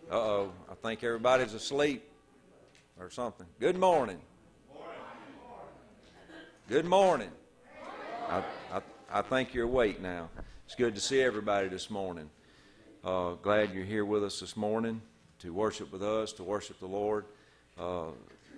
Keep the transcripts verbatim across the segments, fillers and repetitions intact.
Uh-oh, I think everybody's asleep or something. Good morning. Good morning. I, I, I think you're awake now. It's good to see everybody this morning. Uh, glad you're here with us this morning to worship with us, to worship the Lord. Uh,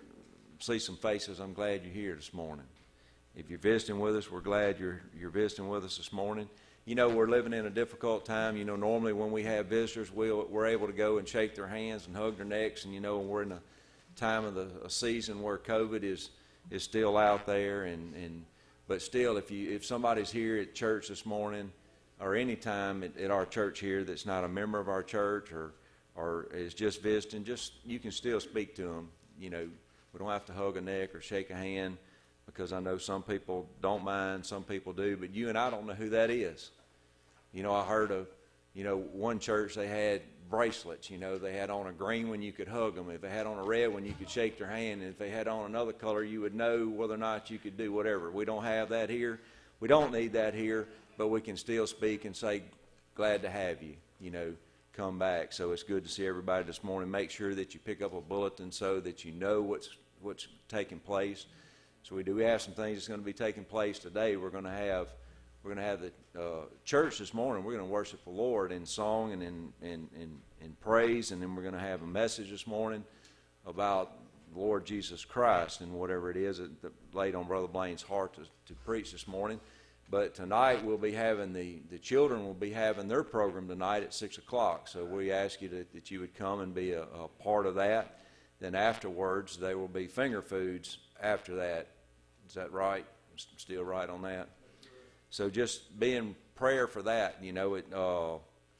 see some faces. I'm glad you're here this morning. If you're visiting with us, we're glad you're you're visiting with us this morning. You know, we're living in a difficult time. You know, normally when we have visitors, we'll, we're able to go and shake their hands and hug their necks. And, you know, we're in a time of the a season where COVID is is still out there. And, and but still, if you if somebody's here at church this morning or any time at, at our church here that's not a member of our church or or is just visiting, just you can still speak to them. You know, we don't have to hug a neck or shake a hand, because I know some people don't mind, some people do, but you and I don't know who that is. You know, I heard of, you know, one church, they had bracelets. You know, they had on a green one, you could hug them. If they had on a red one, you could shake their hand. And if they had on another color, you would know whether or not you could do whatever. We don't have that here. We don't need that here, but we can still speak and say, glad to have you, you know, come back. So it's good to see everybody this morning. Make sure that you pick up a bulletin so that you know what's what's taking place. So we do have some things that's going to be taking place today. We're going to have we're going to have the uh, church this morning. We're going to worship the Lord in song and in in, in in praise, and then we're going to have a message this morning about the Lord Jesus Christ and whatever it is that, that laid on Brother Blaine's heart to, to preach this morning. But tonight we'll be having the the children will be having their program tonight at six o'clock. So we ask you to, that you would come and be a, a part of that. Then afterwards there will be finger foods after that. Is that right? Still right on that? So just be in prayer for that. You know, it. Uh,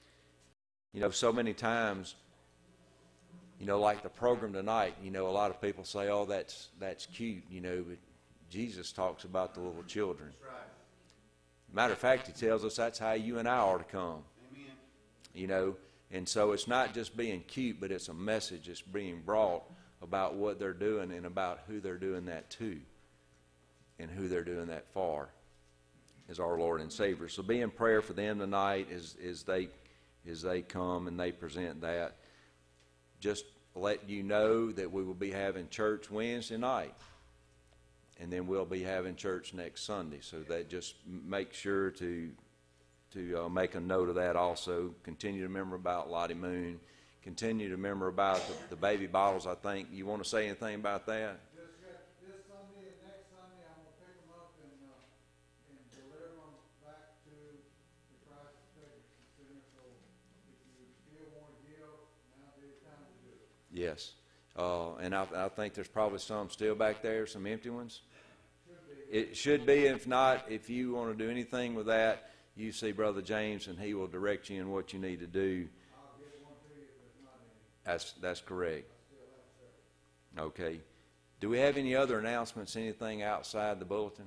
you know, so many times, you know, like the program tonight, you know, a lot of people say, oh, that's that's cute, you know, but Jesus talks about the little children. That's right. Matter of fact, he tells us that's how you and I are to come. Amen. You know, and so it's not just being cute, but it's a message that's being brought about what they're doing and about who they're doing that to and who they're doing that for is our Lord and Savior. So be in prayer for them tonight as, as they as they come and they present that. Just let you know that we will be having church Wednesday night, and then we'll be having church next Sunday. So that just make sure to to uh, make a note of that also. Continue to remember about Lottie Moon. Continue to remember about the, the baby bottles, I think. You want to say anything about that? Just got this Sunday and next Sunday, I'm going to pick them up and, uh, and deliver them back to the Christ Faith Center. So if you still want to give, now's the time to do it. Yes. Uh, and I, I think there's probably some still back there, some empty ones. Should be. It should be. If not, if you want to do anything with that, you see Brother James, and he will direct you in what you need to do. That's that's correct. Okay. Do we have any other announcements, anything outside the bulletin?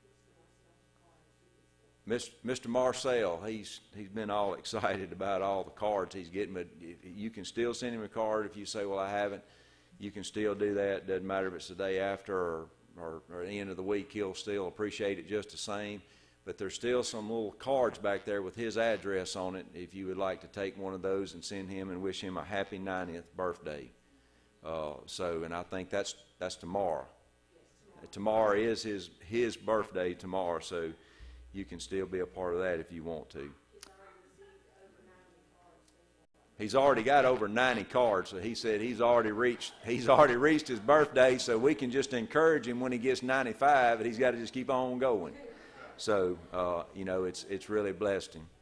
Mister Marcel, he's he's been all excited about all the cards he's getting, but you can still send him a card if you say, well, I haven't. You can still do that. Doesn't matter if it's the day after or, or, or the end of the week. He'll still appreciate it just the same. But there's still some little cards back there with his address on it if you would like to take one of those and send him and wish him a happy ninetieth birthday. Uh, so, and I think that's that's tomorrow. Yes, tomorrow. Tomorrow is his, his birthday tomorrow, so you can still be a part of that if you want to. He's already got over ninety cards, so he said he's already reached he's already reached his birthday, so we can just encourage him when he gets ninety-five, and he's got to just keep on going. So, uh, you know, it's it's really blessed him.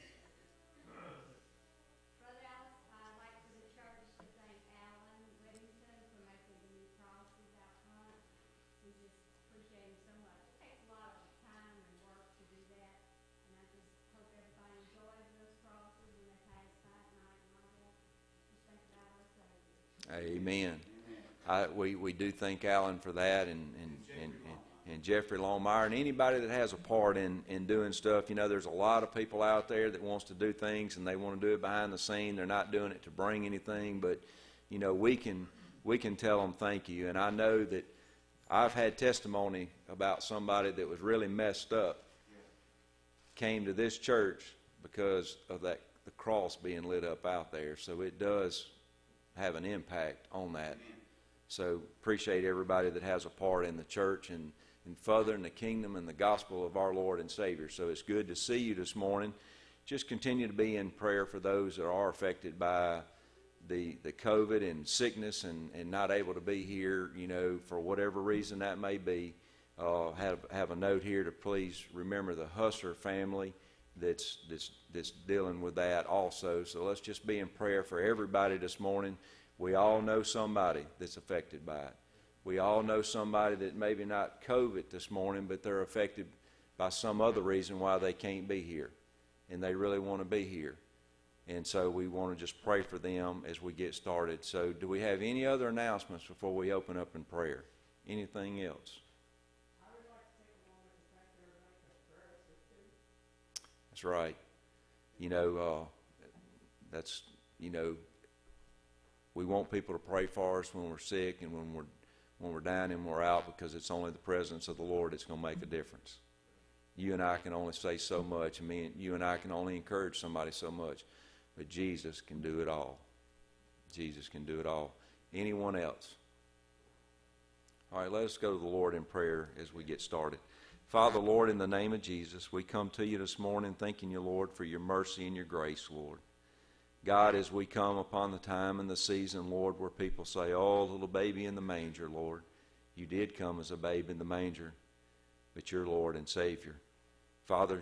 Brother Alice, I'd like for the church to thank Alan Whittington for making the new crosses out front. We just appreciate him so much. It takes a lot of time and work to do that, and I just hope everybody enjoys those crosses when they pass by at night and all that. Just think about our Savior. Amen. I, we, we do thank Alan for that, and, and, and, and and Jeffrey Longmire, and anybody that has a part in, in doing stuff. You know, there's a lot of people out there that wants to do things, and they want to do it behind the scene. They're not doing it to bring anything, but, you know, we can we can tell them thank you. And I know that I've had testimony about somebody that was really messed up, came to this church because of that the cross being lit up out there. So it does have an impact on that. So appreciate everybody that has a part in the church and, and furthering the kingdom and the gospel of our Lord and Savior. So it's good to see you this morning. Just continue to be in prayer for those that are affected by the the COVID and sickness and, and not able to be here, you know, for whatever reason that may be. Uh, have have a note here to please remember the Husser family that's that's that's dealing with that also. So let's just be in prayer for everybody this morning. We all know somebody that's affected by it. We all know somebody that maybe not COVID this morning, but they're affected by some other reason why they can't be here, and they really want to be here. And so we want to just pray for them as we get started. So do we have any other announcements before we open up in prayer? Anything else? I would like to take a moment to thank everybody for prayer assistance. That's right. You know, uh, that's, you know, we want people to pray for us when we're sick and when we're when we're down and we're out, because it's only the presence of the Lord that's going to make a difference. You and I can only say so much, and me and you and I can only encourage somebody so much. But Jesus can do it all. Jesus can do it all. Anyone else? All right, let us go to the Lord in prayer as we get started. Father, Lord, in the name of Jesus, we come to you this morning thanking you, Lord, for your mercy and your grace, Lord. God, as we come upon the time and the season, Lord, where people say, oh, little baby in the manger, Lord. You did come as a babe in the manger, but you're Lord and Savior. Father,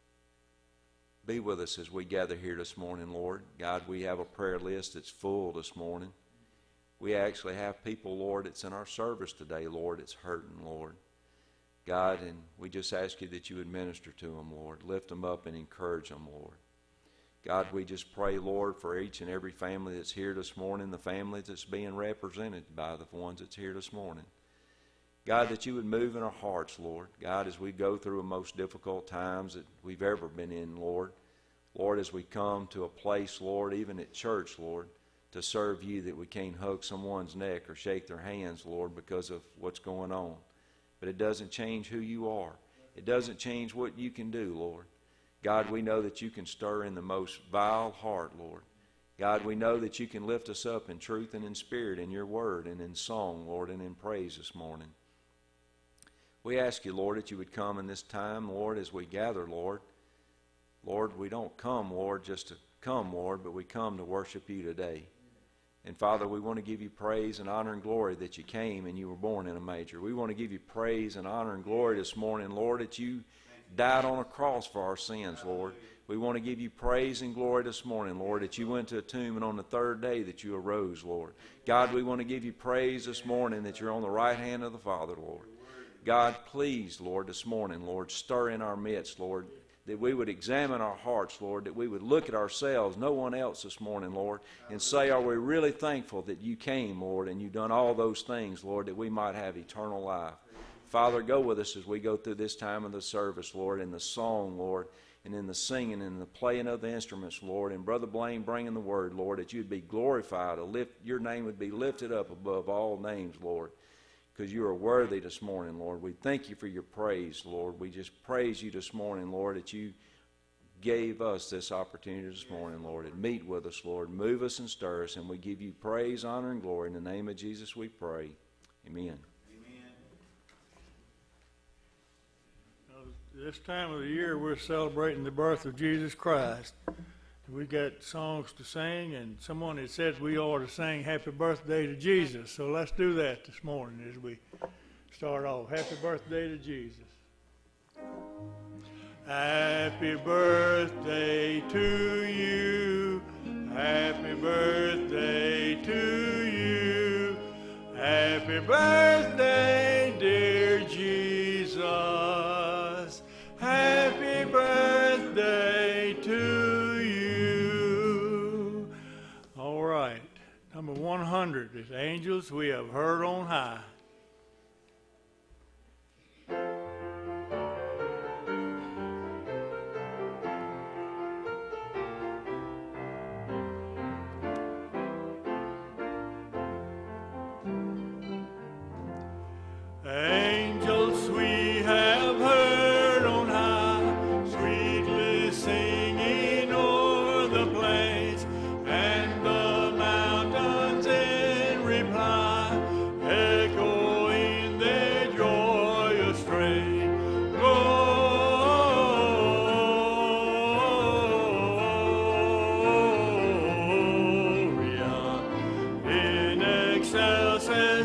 be with us as we gather here this morning, Lord. God, we have a prayer list that's full this morning. We actually have people, Lord, that's in our service today, Lord, that's hurting, Lord. God, and we just ask you that you would minister to them, Lord. Lift them up and encourage them, Lord. God, we just pray, Lord, for each and every family that's here this morning, the family that's being represented by the ones that's here this morning. God, that you would move in our hearts, Lord. God, as we go through the most difficult times that we've ever been in, Lord. Lord, as we come to a place, Lord, even at church, Lord, to serve you, that we can't hug someone's neck or shake their hands, Lord, because of what's going on. But it doesn't change who you are. It doesn't change what you can do, Lord. God, we know that you can stir in the most vile heart, Lord. God, we know that you can lift us up in truth and in spirit, in your word and in song, Lord, and in praise this morning. We ask you, Lord, that you would come in this time, Lord, as we gather, Lord. Lord, we don't come, Lord, just to come, Lord, but we come to worship you today. And, Father, we want to give you praise and honor and glory that you came and you were born in a manger. We want to give you praise and honor and glory this morning, Lord, that you died on a cross for our sins, Lord. We want to give you praise and glory this morning, Lord, that you went to a tomb and on the third day that you arose, Lord. God, we want to give you praise this morning that you're on the right hand of the Father, Lord. God, please, Lord, this morning, Lord, stir in our midst, Lord, that we would examine our hearts, Lord, that we would look at ourselves, no one else this morning, Lord, and say, are we really thankful that you came, Lord, and you've done all those things, Lord, that we might have eternal life. Father, go with us as we go through this time of the service, Lord, in the song, Lord, and in the singing and the playing of the instruments, Lord, and Brother Blaine bringing the word, Lord, that you'd be glorified, lift, your name would be lifted up above all names, Lord, because you are worthy this morning, Lord. We thank you for your praise, Lord. We just praise you this morning, Lord, that you gave us this opportunity this morning, Lord, and meet with us, Lord. Move us and stir us, and we give you praise, honor, and glory. In the name of Jesus we pray. Amen. This time of the year, we're celebrating the birth of Jesus Christ. We got songs to sing, and someone had said we ought to sing Happy Birthday to Jesus. So let's do that this morning as we start off. Happy birthday to Jesus. Happy birthday to you. Happy birthday to you. Happy birthday, dear Jesus. Happy birthday to you. All right. Number one hundred is Angels We Have Heard on High. Angels we have heard on high, sweetly singing o'er the plains and the mountains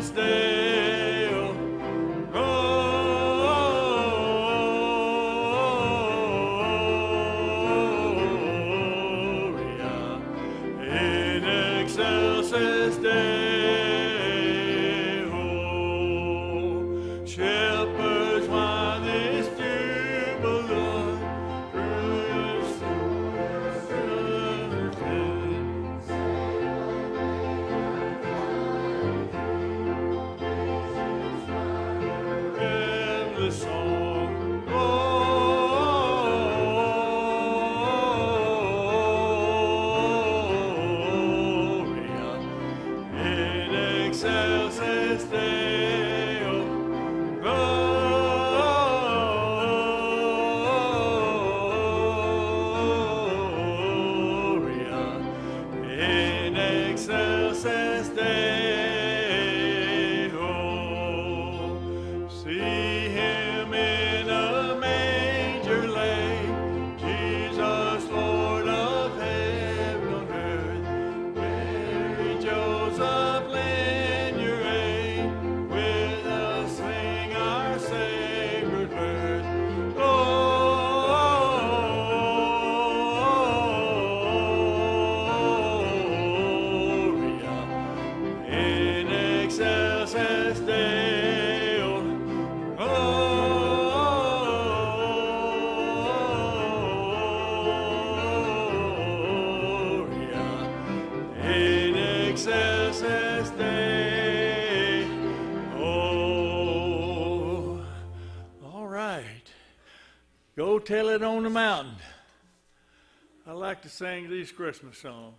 Deo. Gloria in excelsis Deo. Shepherds, why this jubilant through your service? The song, Gloria in excelsis Deo. Gloria in excelsis Deo. See him in a manger lay, Jesus, Lord of heaven and earth. Mary, Joseph, lend your aid, with us sing our Savior's birth. Gloria in excelsis Deo. Gloria in excelsis Deo. All right. Go tell it on the mountain. I like to sing these Christmas songs.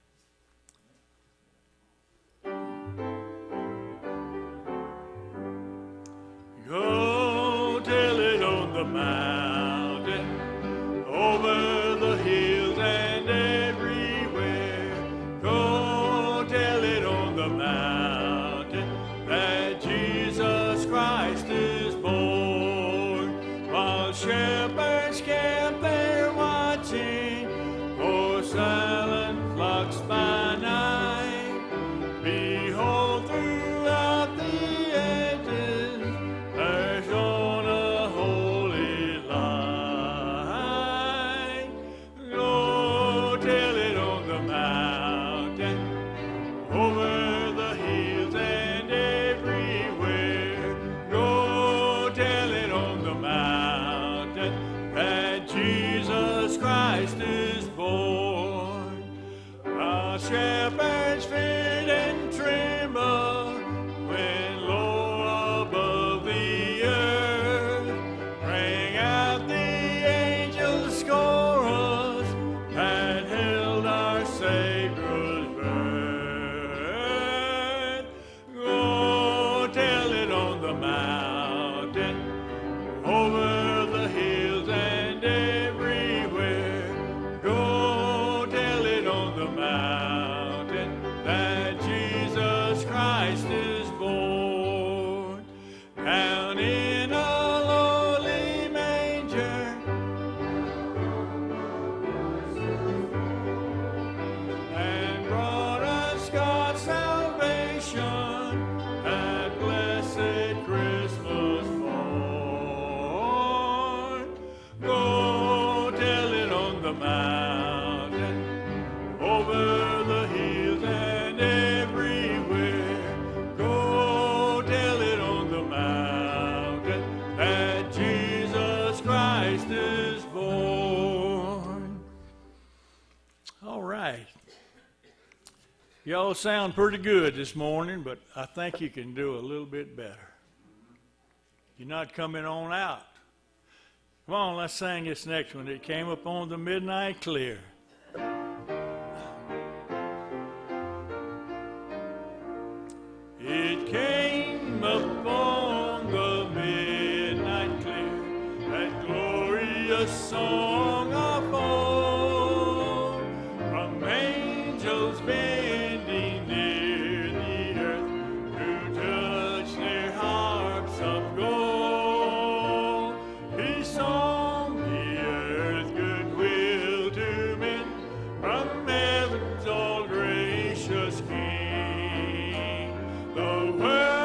Go tell it on the mountain, over the hills and everywhere. Go tell it on the mountain that Jesus Christ is born. While shepherds camp there watching, o'er silent flocks by night, behold, throughout the ages there shone a holy light. Go tell it on the mountain, over the hills and everywhere. Go tell it on the mountain that Jesus Christ is born. While shepherds feared and trembled when low above the earth rang out the angel's chorus that held our Savior's birth. Go tell it on the mountain, over the hills and everywhere. Go tell it on the mountain that Jesus Christ is born. Down in a lowly manger, and brought us God's salvation, that blessed Christmas morn. Go tell it on the mountain, over the hills and everywhere. Go tell it on the mountain that Jesus Christ is born. All right. Y'all sound pretty good this morning, but I think you can do a little bit better. You're not coming on out. Come on, let's sing this next one. It came upon the midnight clear. It came upon the midnight clear, that glorious song of old, from angels bending near the earth to touch their harps of gold. He song the earth goodwill to men, from heaven's all gracious King. The world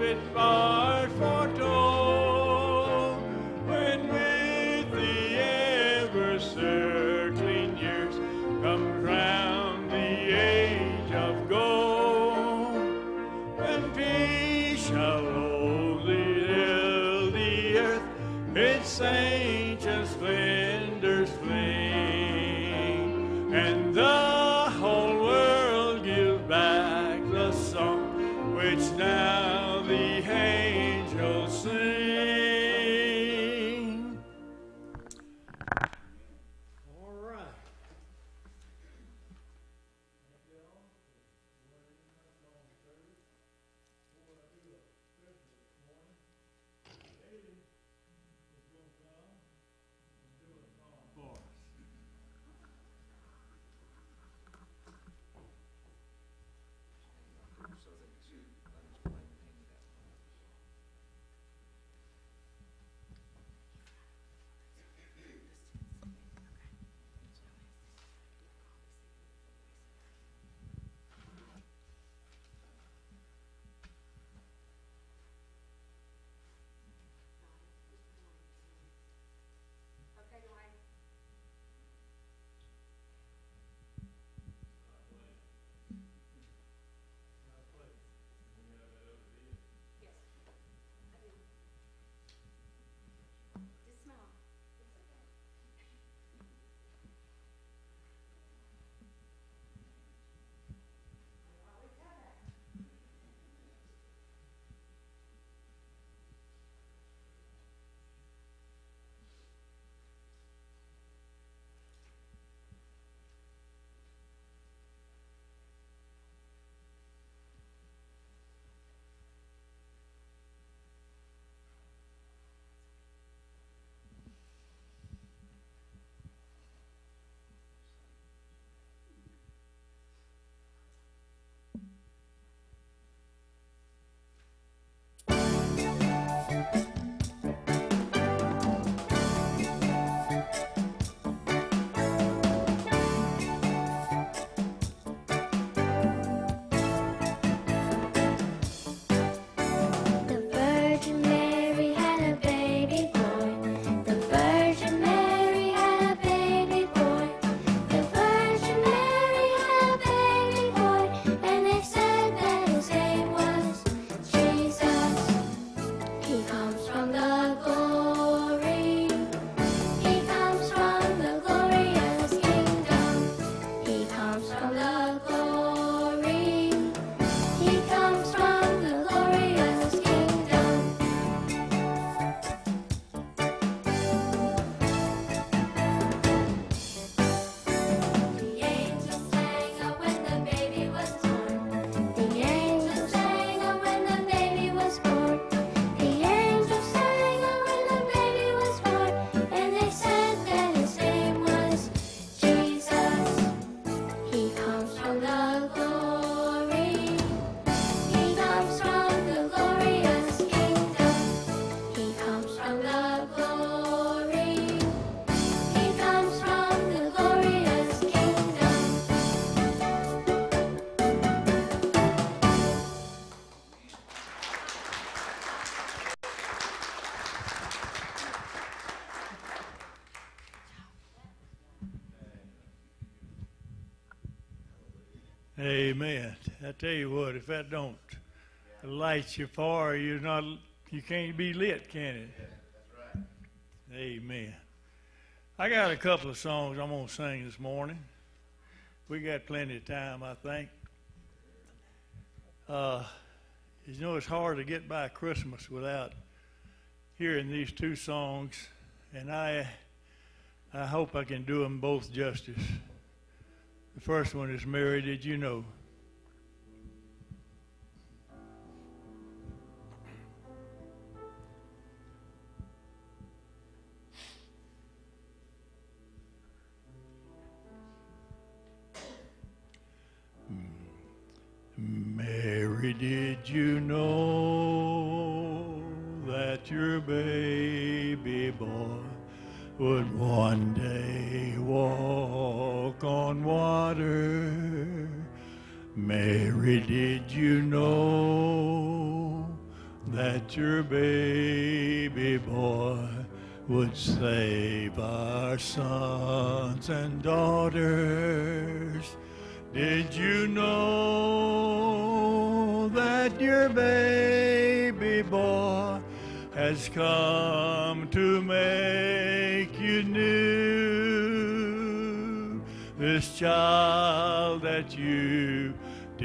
prophet far foretold, when with the ever-circling years comes round the age of gold, when peace shall only fill the earth, its ancient splendors fling, and the whole world gives back the song which now the angels sing. All right. Okay, Dwayne. Yes, I do. Just smile. It's okay. The Virgin Mary had a baby boy. The Virgin Mary had a baby boy. The Virgin Mary had a baby boy, and they said that his name was Jesus. He comes from the glory. He comes from the glorious kingdom. He comes from the glory. He comes from the glorious kingdom. The angels sang out when the baby was born. The angels sang out when the baby was born. The angels sang out when the baby was born, and they said that his name was Jesus. He comes from the glory. He comes from the glorious kingdom. He comes from the glory. He comes from the glorious kingdom. Amen. I tell you what, if that don't light you far, you're not, you can't be lit, can it? That's right. Amen. I got a couple of songs I'm going to sing this morning. We got plenty of time, I think. Uh, you know, it's hard to get by Christmas without hearing these two songs, and I, I hope I can do them both justice. The first one is Mary, Did You Know? Mary, did you know that your baby boy would one day walk on water? Mary, did you know that your baby boy would save our sons and daughters. Did you know that your baby boy has come to make you new? This child that you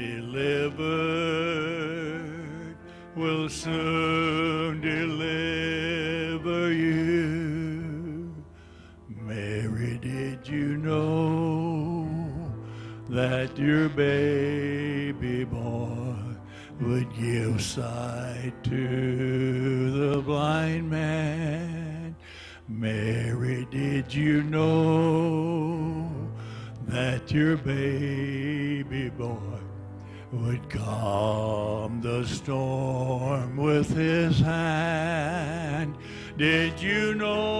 delivered will soon deliver you. Mary, did you know that your baby boy would give sight to the blind man? Mary, did you know that your baby boy would calm the storm with his hand? Did you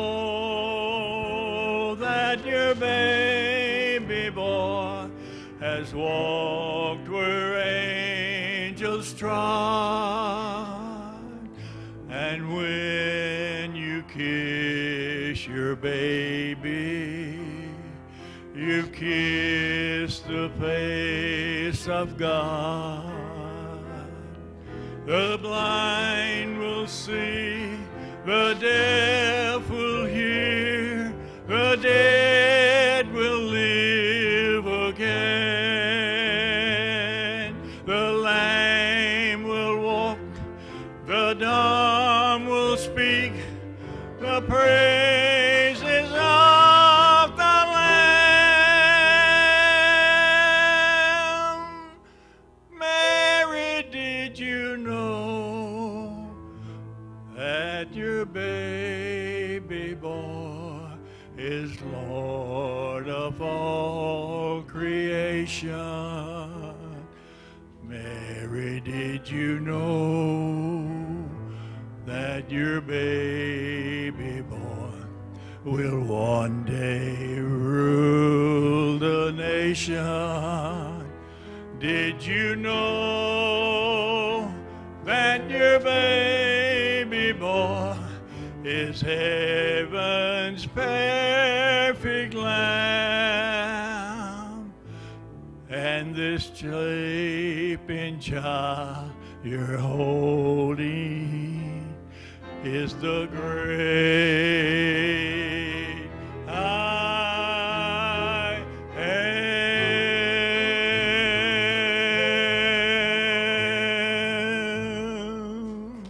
know that your baby boy has walked where angels trod? And when you kiss your baby, you kiss the face of God. The blind will see, the deaf will hear, the dead will live again. The lame will walk, the dumb will speak, the praises of the Lamb. Mary, did you know that your baby boy is Lord of all creation? Mary, did you know that your baby boy will one day rule the nation? Did you know that your baby boy is heaven's perfect lamb? And this sleeping child you're holding is the great I am.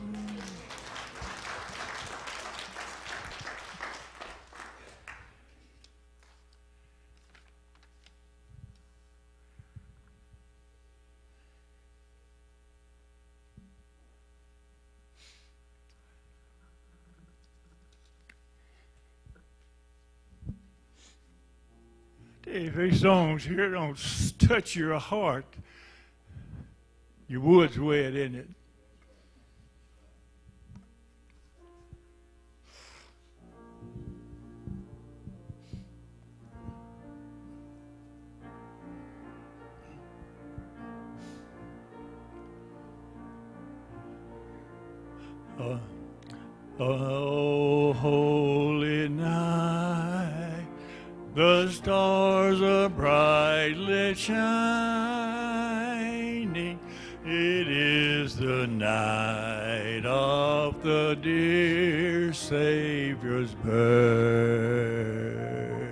If these songs here don't s- touch your heart, your wood's wet, isn't it? Uh, oh, holy night, the stars are brightly shining. It is the night of the dear Savior's birth.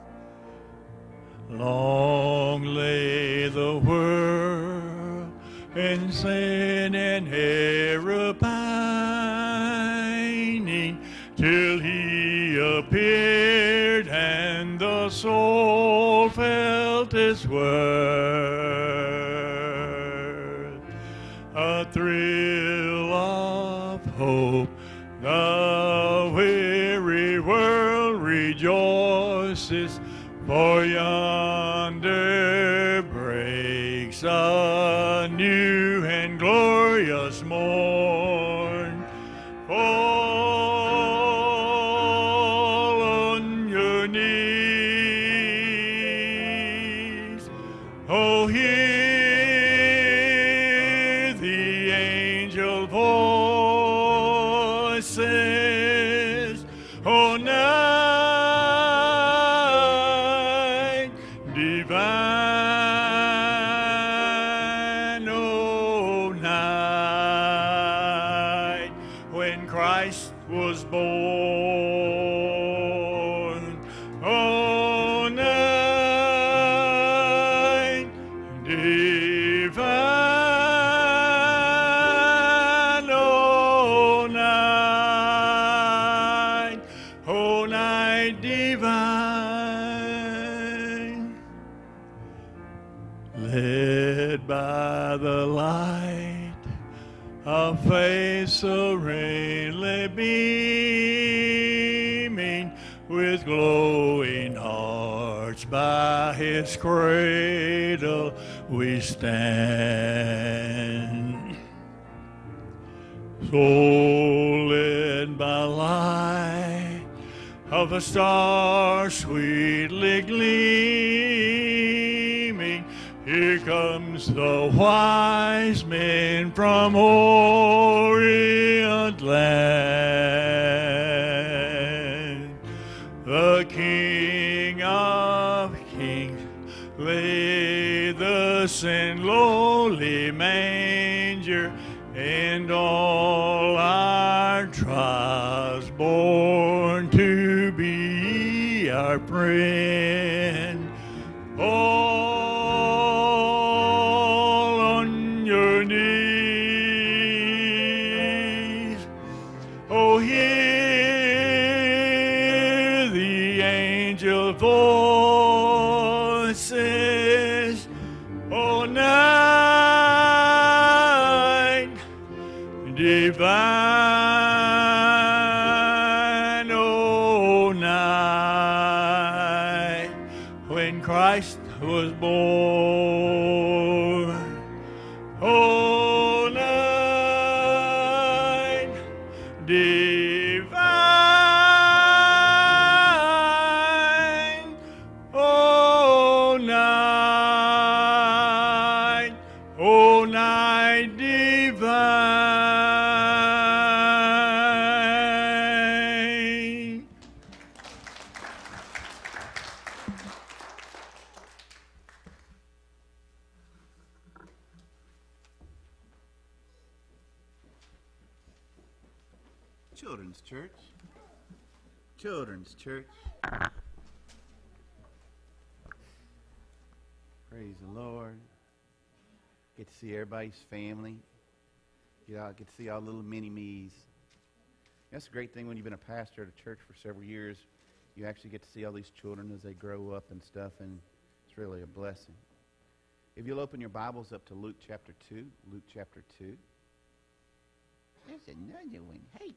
Long lay the world in sin and error pining, till he appeared and the soul felt his worth. A thrill of hope, the weary world rejoices, for yonder breaks a new and glorious morn. Fall on your knees. Oh, hear the angel voice. when Christ was born. Oh, night divine, oh, night, oh, night divine, led by the light of faith serenely beaming, with glowing hearts by his cradle we stand. So led by light of a star sweetly gleaming, here comes the wise men from Orient land. The King of Kings laid thus in lowly manger, and all our trials born to be our friend. All on your knees, oh, hear the angel voices, oh, night divine, oh, night when Christ was born. Oh, night divine, oh, night, oh, night divine. Children's Church. Children's Church. Praise the Lord. Get to see everybody's family. Get out, get to see all the little mini-me's. That's a great thing when you've been a pastor at a church for several years. You actually get to see all these children as they grow up and stuff, and it's really a blessing. If you'll open your Bibles up to Luke chapter two. Luke chapter two. There's another one. Hey.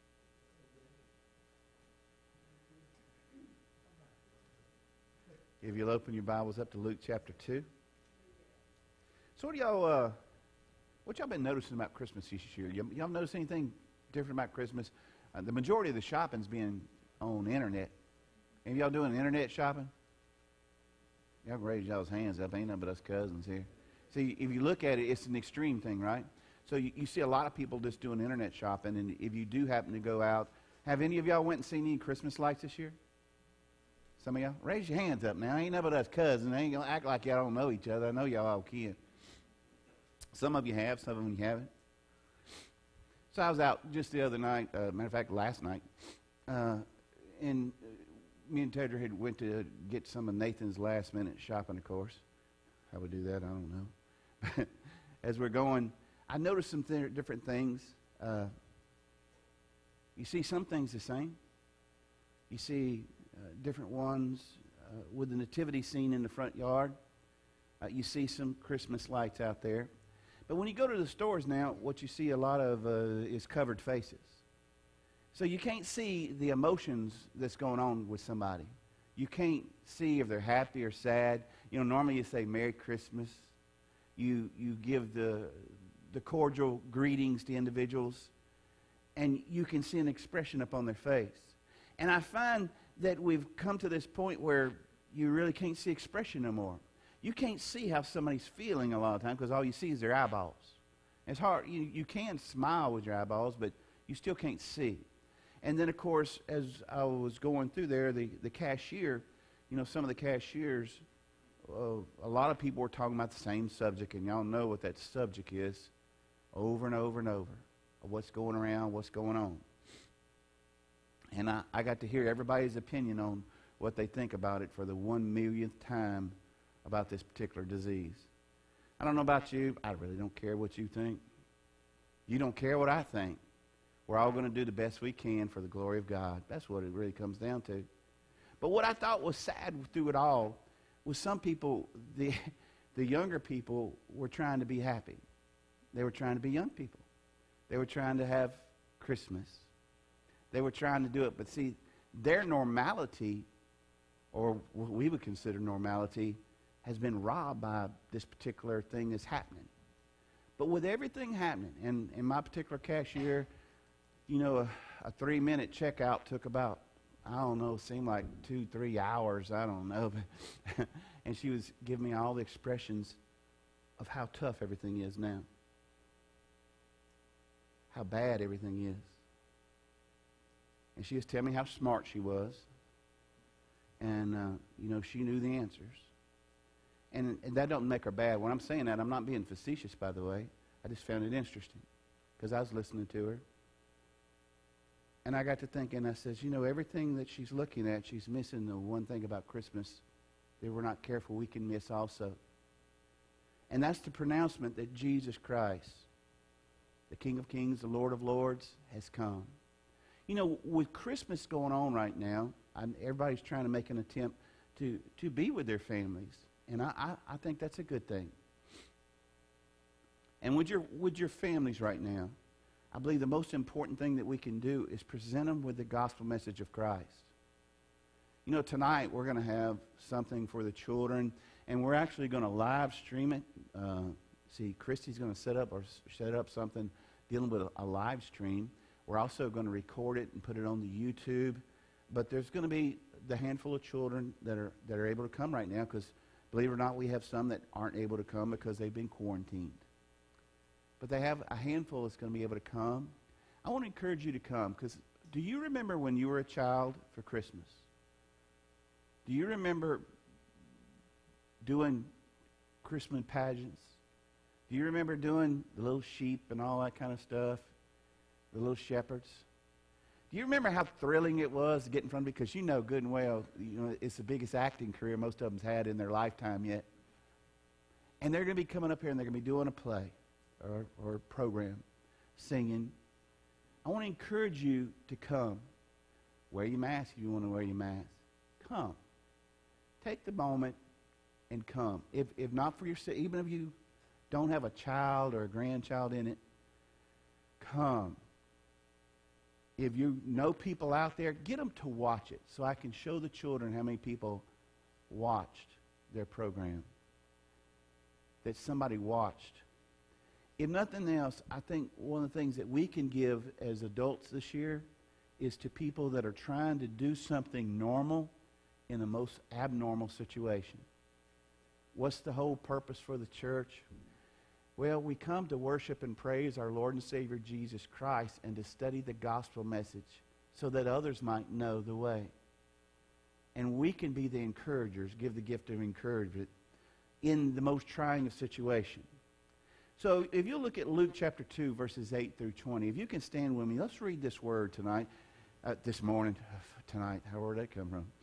If you'll open your Bibles up to Luke chapter two. So what y'all, uh, what y'all been noticing about Christmas this year? Y'all, y'all notice anything different about Christmas? Uh, the majority of the shopping's being on the internet. Any of y'all doing internet shopping? Y'all can raise y'all's hands up. Ain't none but us cousins here. See, if you look at it, it's an extreme thing, right? So you, you see a lot of people just doing internet shopping, and if you do happen to go out, have any of y'all went and seen any Christmas lights this year? Some of y'all? Raise your hands up now. Ain't none but us cousins. I ain't going to act like y'all don't know each other. I know y'all all kin. Some of you have, some of them you haven't. So I was out just the other night, uh, matter of fact, last night, uh, and me and Tedra had went to get some of Nathan's last-minute shopping, of course. How we do that, I don't know. As we're going, I noticed some th- different things. Uh, you see some things the same. You see uh, different ones uh, with the nativity scene in the front yard. Uh, you see some Christmas lights out there. But when you go to the stores now, what you see a lot of uh, is covered faces. So you can't see the emotions that's going on with somebody. You can't see if they're happy or sad. You know, normally you say Merry Christmas. You you give the the cordial greetings to individuals, and you can see an expression upon their face. And I find that we've come to this point where you really can't see expression no more. You can't see how somebody's feeling a lot of times because all you see is their eyeballs. It's hard. You, you can smile with your eyeballs, but you still can't see. And then, of course, as I was going through there, the, the cashier, you know, some of the cashiers, uh, a lot of people were talking about the same subject, and y'all know what that subject is over and over and over. of what's going around, what's going on. And I, I got to hear everybody's opinion on what they think about it for the one millionth time about this particular disease. I don't know about you. I really don't care what you think. You don't care what I think. We're all going to do the best we can for the glory of God. That's what it really comes down to. But what I thought was sad through it all was some people, the, the younger people, were trying to be happy. They were trying to be young people. They were trying to have Christmas. They were trying to do it. But see, their normality, or what we would consider normality, has been robbed by this particular thing that's happening. But with everything happening, and in my particular cashier, you know, a, a three-minute checkout took about, I don't know, seemed like two, three hours, I don't know. But and she was giving me all the expressions of how tough everything is now. How bad everything is. And she was telling me how smart she was. And, uh, you know, she knew the answers. And, and that don't make her bad. When I'm saying that, I'm not being facetious, by the way. I just found it interesting because I was listening to her. And I got to thinking, I says, you know, everything that she's looking at, she's missing the one thing about Christmas that we're not careful we can miss also. And that's the pronouncement that Jesus Christ, the King of Kings, the Lord of Lords, has come. You know, with Christmas going on right now, I'm, everybody's trying to make an attempt to, to be with their families. And I, I, I think that's a good thing. And with your, with your families right now, I believe the most important thing that we can do is present them with the gospel message of Christ. You know, tonight we're going to have something for the children, and we're actually going to live stream it. Uh, see, Christy's going to set up or set up something dealing with a, a live stream. We're also going to record it and put it on the YouTube. But there's going to be the handful of children that are that are able to come right now, because believe it or not, we have some that aren't able to come because they've been quarantined. But they have a handful that's going to be able to come. I want to encourage you to come, because do you remember when you were a child for Christmas? Do you remember doing Christmas pageants? Do you remember doing the little sheep and all that kind of stuff? The little shepherds? Do you remember how thrilling it was to get in front of it? Because you know good and well, you know, it's the biggest acting career most of them's had in their lifetime yet. And they're going to be coming up here and they're going to be doing a play or, or a program, singing. I want to encourage you to come. Wear your mask if you want to wear your mask. Come. Take the moment and come. If, if not for yourself, even if you don't have a child or a grandchild in it, come. If you know people out there, get them to watch it so I can show the children how many people watched their program, that somebody watched. If nothing else, I think one of the things that we can give as adults this year is to people that are trying to do something normal in the most abnormal situation. What's the whole purpose for the church? Well, we come to worship and praise our Lord and Savior Jesus Christ and to study the gospel message so that others might know the way. And we can be the encouragers, give the gift of encouragement in the most trying of situations. So if you look at Luke chapter two, verses eight through twenty, if you can stand with me, let's read this word tonight, uh, this morning, tonight, however that come from.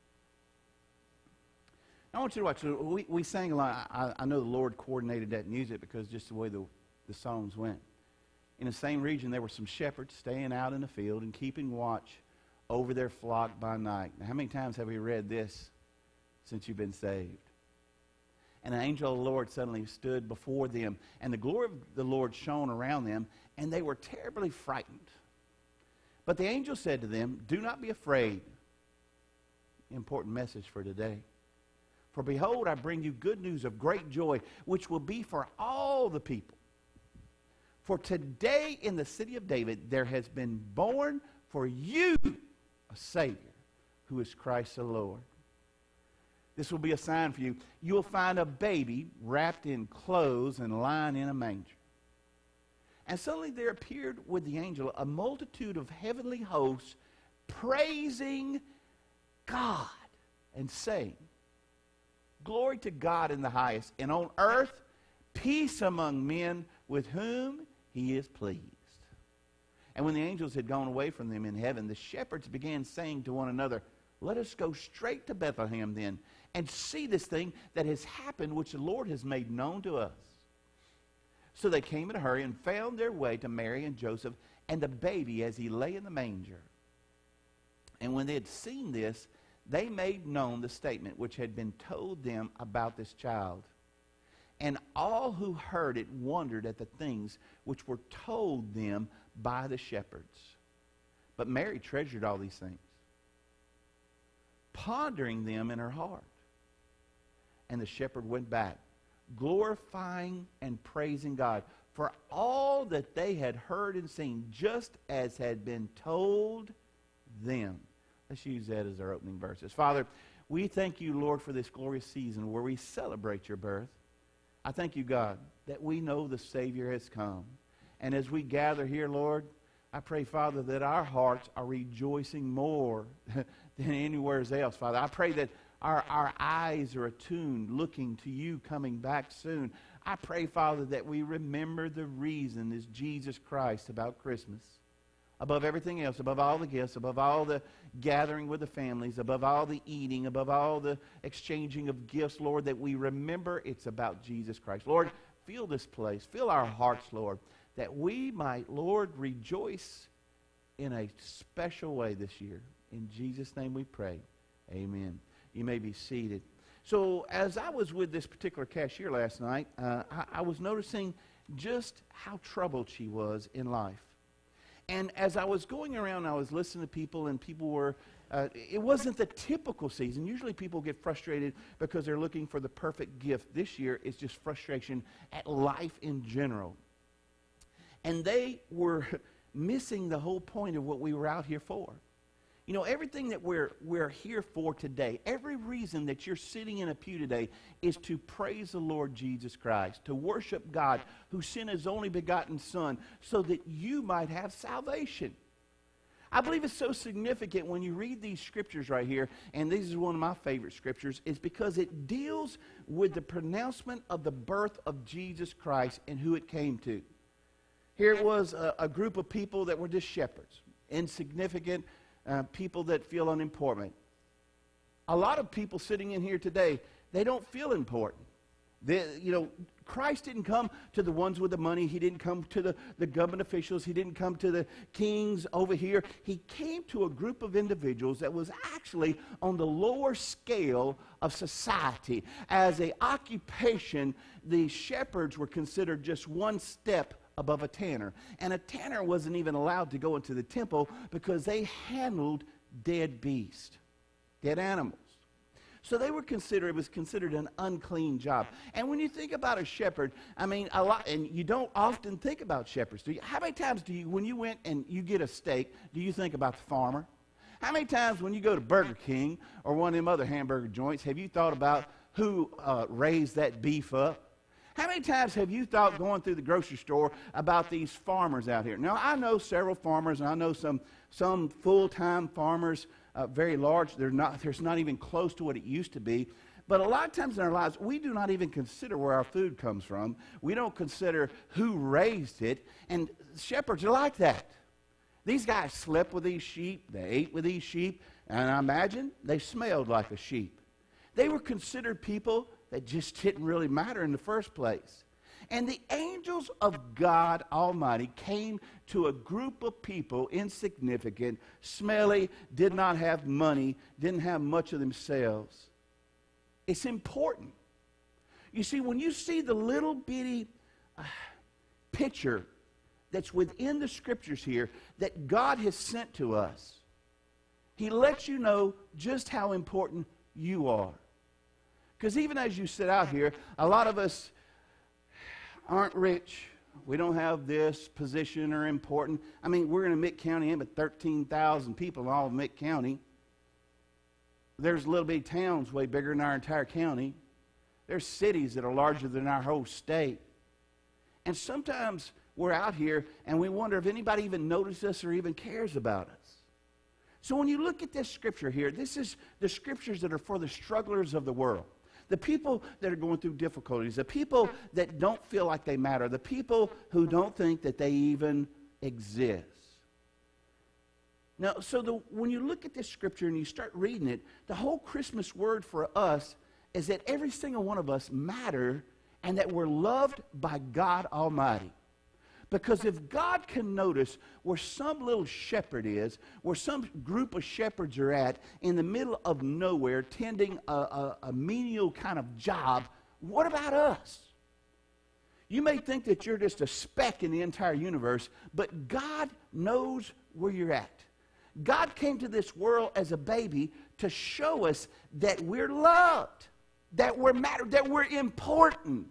I want you to watch. We, we sang a lot. I, I know the Lord coordinated that music because just the way the, the songs went. In the same region, there were some shepherds staying out in the field and keeping watch over their flock by night. Now, how many times have we read this since you've been saved? And an angel of the Lord suddenly stood before them, and the glory of the Lord shone around them, and they were terribly frightened. But the angel said to them, "Do not be afraid." Important message for today. "For behold, I bring you good news of great joy, which will be for all the people. For today in the city of David there has been born for you a Savior, who is Christ the Lord. This will be a sign for you. You will find a baby wrapped in clothes and lying in a manger." And suddenly there appeared with the angel a multitude of heavenly hosts praising God and saying, "Glory to God in the highest, and on earth peace among men with whom he is pleased." And when the angels had gone away from them in heaven, the shepherds began saying to one another, let us go straight to Bethlehem then, and see this thing that has happened, which the Lord has made known to us. So they came in a hurry and found their way to Mary and Joseph and the baby as he lay in the manger. And when they had seen this, they made known the statement which had been told them about this child. And all who heard it wondered at the things which were told them by the shepherds. But Mary treasured all these things, pondering them in her heart. And the shepherd went back, glorifying and praising God for all that they had heard and seen, just as had been told them. Let's use that as our opening verses. Father, we thank you, Lord, for this glorious season where we celebrate your birth. I thank you, God, that we know the Savior has come. And as we gather here, Lord, I pray, Father, that our hearts are rejoicing more than anywhere else, Father. I pray that our, our eyes are attuned, looking to you coming back soon. I pray, Father, that we remember the reason is Jesus Christ about Christmas. Above everything else, above all the gifts, above all the gathering with the families, above all the eating, above all the exchanging of gifts, Lord, that we remember it's about Jesus Christ. Lord, fill this place, fill our hearts, Lord, that we might, Lord, rejoice in a special way this year. In Jesus' name we pray. Amen. You may be seated. So as I was with this particular cashier last night, uh, I, I was noticing just how troubled she was in life. And as I was going around, I was listening to people, and people were, uh, it wasn't the typical season. Usually people get frustrated because they're looking for the perfect gift. This year, it's just frustration at life in general. And they were missing the whole point of what we were out here for. You know, everything that we're, we're here for today, every reason that you're sitting in a pew today is to praise the Lord Jesus Christ, to worship God who sent his only begotten Son so that you might have salvation. I believe it's so significant when you read these scriptures right here, and this is one of my favorite scriptures, is because it deals with the pronouncement of the birth of Jesus Christ and who it came to. Here it was a, a group of people that were just shepherds, insignificant Uh, people that feel unimportant. A lot of people sitting in here today, they don't feel important. They, you know, Christ didn't come to the ones with the money. He didn't come to the, the government officials. He didn't come to the kings over here. He came to a group of individuals that was actually on the lower scale of society. As an occupation, the shepherds were considered just one step above a tanner. And a tanner wasn't even allowed to go into the temple because they handled dead beasts, dead animals. So they were considered, it was considered an unclean job. And when you think about a shepherd, I mean, a lot, and you don't often think about shepherds, do you? How many times do you, when you went and you get a steak, do you think about the farmer? How many times when you go to Burger King or one of them other hamburger joints, have you thought about who uh, raised that beef up? How many times have you thought going through the grocery store about these farmers out here? Now, I know several farmers, and I know some, some full-time farmers, uh, very large. They're not, there's not even close to what it used to be. But a lot of times in our lives, we do not even consider where our food comes from. We don't consider who raised it. And shepherds are like that. These guys slept with these sheep. They ate with these sheep. And I imagine they smelled like a sheep. They were considered people that just didn't really matter in the first place. And the angels of God Almighty came to a group of people, insignificant, smelly, did not have money, didn't have much of themselves. It's important. You see, when you see the little bitty uh, picture that's within the scriptures here that God has sent to us, he lets you know just how important you are. Because even as you sit out here, a lot of us aren't rich. We don't have this position or important. I mean, we're in a Mick County, but thirteen thousand people in all of Mick County. There's little bitty towns way bigger than our entire county. There's cities that are larger than our whole state. And sometimes we're out here and we wonder if anybody even notices us or even cares about us. So when you look at this scripture here, this is the scriptures that are for the strugglers of the world. The people that are going through difficulties, the people that don't feel like they matter, the people who don't think that they even exist. Now, so the, when you look at this scripture and you start reading it, the whole Christmas word for us is that every single one of us matter and that we're loved by God Almighty. Because if God can notice where some little shepherd is, where some group of shepherds are at, in the middle of nowhere, tending a, a, a menial kind of job, what about us? You may think that you're just a speck in the entire universe, but God knows where you're at. God came to this world as a baby to show us that we're loved, that we're matter, that we're important.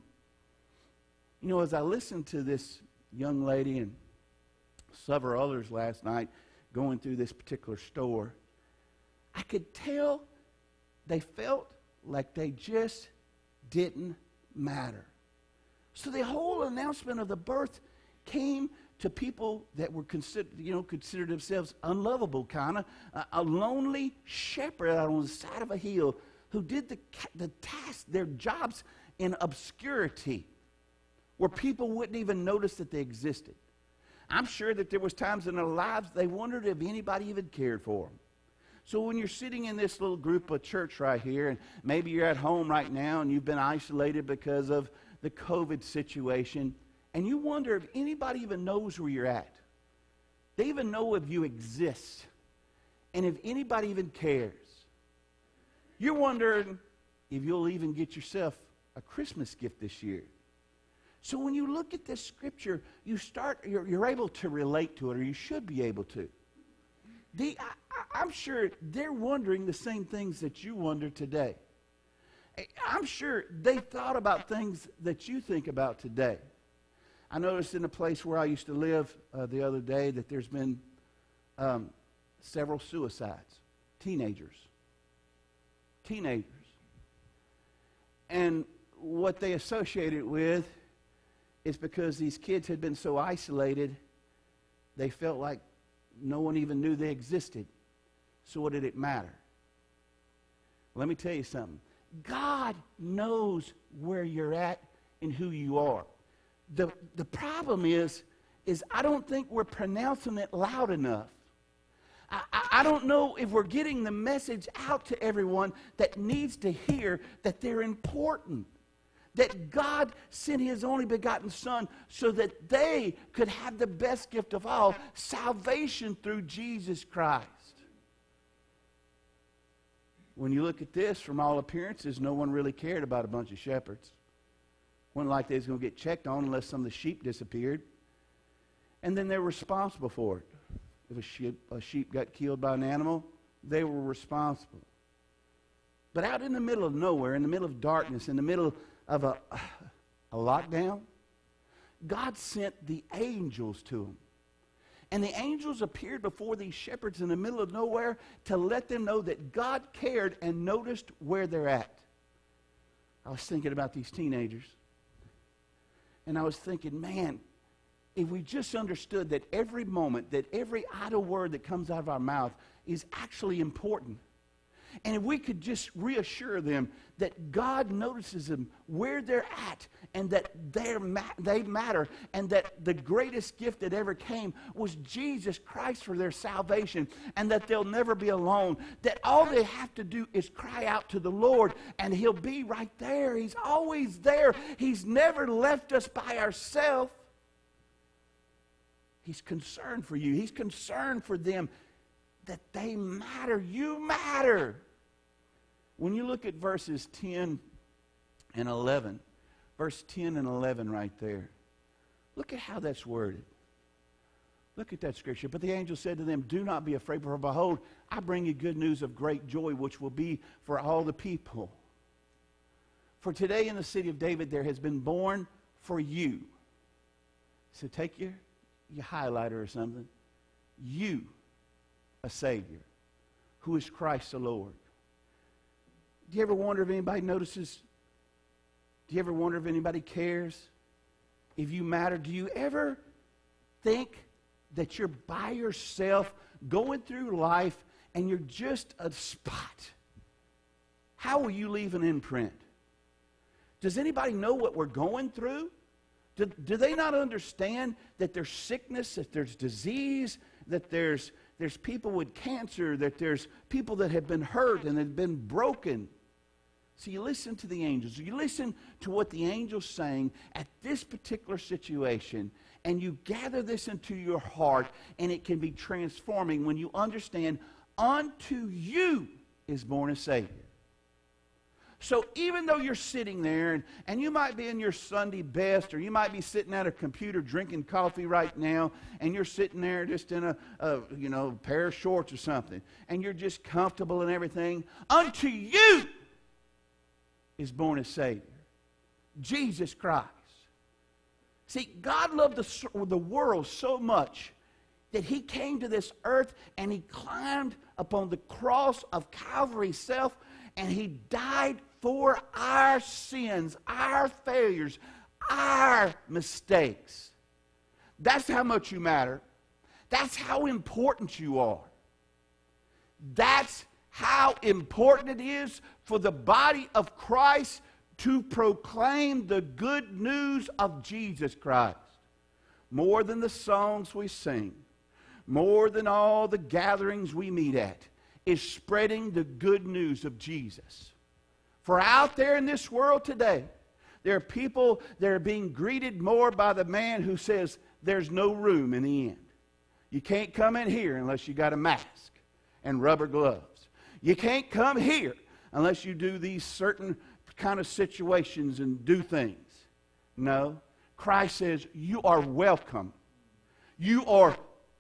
You know, as I listened to this young lady and several others last night going through this particular store, I could tell they felt like they just didn't matter. So the whole announcement of the birth came to people that were considered, you know, considered themselves unlovable, kind of uh, a lonely shepherd out on the side of a hill who did the the task, their jobs in obscurity, where people wouldn't even notice that they existed. I'm sure that there was times in their lives they wondered if anybody even cared for them. So when you're sitting in this little group of church right here, and maybe you're at home right now and you've been isolated because of the COVID situation, and you wonder if anybody even knows where you're at. They even know if you exist, and if anybody even cares. You're wondering if you'll even get yourself a Christmas gift this year. So when you look at this scripture, you start, you're, you're able to relate to it, or you should be able to. The, I, I'm sure they're wondering the same things that you wonder today. I'm sure they thought about things that you think about today. I noticed in a place where I used to live uh, the other day that there's been um, several suicides, teenagers. Teenagers. And what they associate it with is because these kids had been so isolated, they felt like no one even knew they existed. So what did it matter? Let me tell you something. God knows where you're at and who you are. The, the problem is, is I don't think we're pronouncing it loud enough. I, I, I don't know if we're getting the message out to everyone that needs to hear that they're important. That God sent His only begotten Son so that they could have the best gift of all, salvation through Jesus Christ. When you look at this, from all appearances, no one really cared about a bunch of shepherds. Wasn't like they was going to get checked on unless some of the sheep disappeared. And then they were responsible for it. If a sheep, a sheep got killed by an animal, they were responsible. But out in the middle of nowhere, in the middle of darkness, in the middle of a, a lockdown, God sent the angels to them. And the angels appeared before these shepherds in the middle of nowhere to let them know that God cared and noticed where they're at. I was thinking about these teenagers. And I was thinking, man, if we just understood that every moment, that every idle word that comes out of our mouth is actually important. And if we could just reassure them that God notices them where they're at and that they're ma- they matter and that the greatest gift that ever came was Jesus Christ for their salvation and that they'll never be alone, that all they have to do is cry out to the Lord and He'll be right there. He's always there. He's never left us by ourselves. He's concerned for you. He's concerned for them. That they matter. You matter. When you look at verses ten and eleven, verse ten and eleven right there, look at how that's worded. Look at that scripture. But the angel said to them, do not be afraid, for behold, I bring you good news of great joy, which will be for all the people. For today in the city of David there has been born for you. So take your, your highlighter or something. You. A Savior, who is Christ the Lord. Do you ever wonder if anybody notices? Do you ever wonder if anybody cares? If you matter? Do you ever think that you're by yourself going through life and you're just a spot? How will you leave an imprint? Does anybody know what we're going through? Do, do they not understand that there's sickness, that there's disease, that there's there's people with cancer, that there's people that have been hurt and have been broken. So you listen to the angels. You listen to what the angel's saying at this particular situation, and you gather this into your heart, and it can be transforming when you understand, unto you is born a Savior. So even though you're sitting there, and, and you might be in your Sunday best, or you might be sitting at a computer drinking coffee right now, and you're sitting there just in a, a you know, pair of shorts or something, and you're just comfortable and everything, unto you is born a Savior, Jesus Christ. See, God loved the, the world so much that he came to this earth and he climbed upon the cross of Calvary self, and he died for our sins, our failures, our mistakes. That's how much you matter. That's how important you are. That's how important it is for the body of Christ to proclaim the good news of Jesus Christ. More than the songs we sing, more than all the gatherings we meet at, is spreading the good news of Jesus. For out there in this world today, there are people that are being greeted more by the man who says there's no room in the end. You can't come in here unless you got a mask and rubber gloves. You can't come here unless you do these certain kind of situations and do things. No. Christ says you are welcome. You are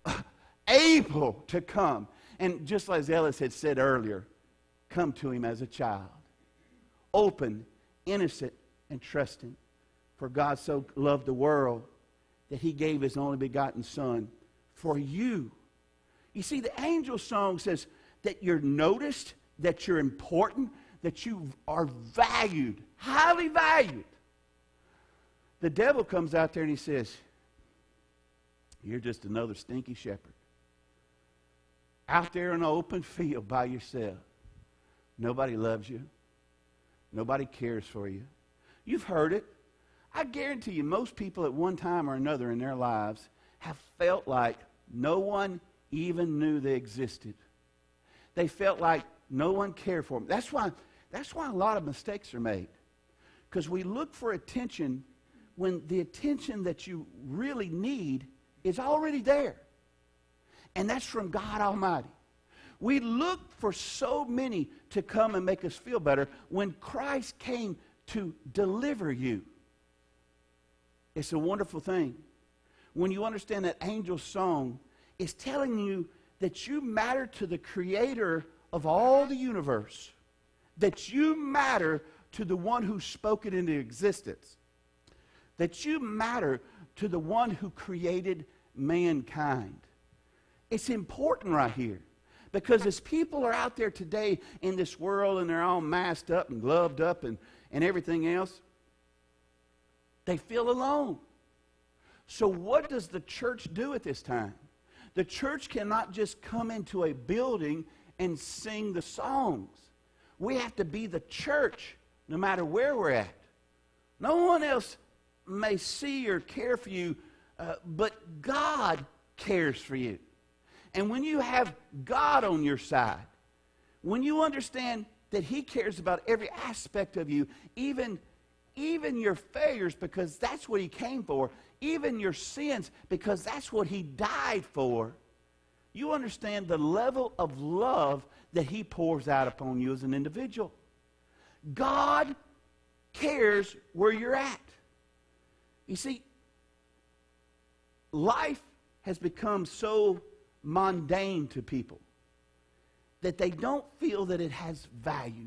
able to come. And just as Ellis had said earlier, come to him as a child. Open, innocent, and trusting. For God so loved the world that he gave his only begotten Son for you. You see, the angel song says that you're noticed, that you're important, that you are valued, highly valued. The devil comes out there and he says, you're just another stinky shepherd. Out there in an open field by yourself. Nobody loves you. Nobody cares for you. You've heard it. I guarantee you most people at one time or another in their lives have felt like no one even knew they existed. They felt like no one cared for them. That's why, that's why a lot of mistakes are made. Because we look for attention when the attention that you really need is already there. And that's from God Almighty. We look for so many to come and make us feel better when Christ came to deliver you. It's a wonderful thing. When you understand that angel song is telling you that you matter to the creator of all the universe. That you matter to the one who spoke it into existence. That you matter to the one who created mankind. It's important right here. Because as people are out there today in this world and they're all masked up and gloved up and, and everything else, they feel alone. So what does the church do at this time? The church cannot just come into a building and sing the songs. We have to be the church no matter where we're at. No one else may see or care for you, uh, but God cares for you. And when you have God on your side, when you understand that he cares about every aspect of you, even, even your failures, because that's what he came for, even your sins, because that's what he died for, you understand the level of love that he pours out upon you as an individual. God cares where you're at. You see, life has become so mundane to people that they don't feel that it has value.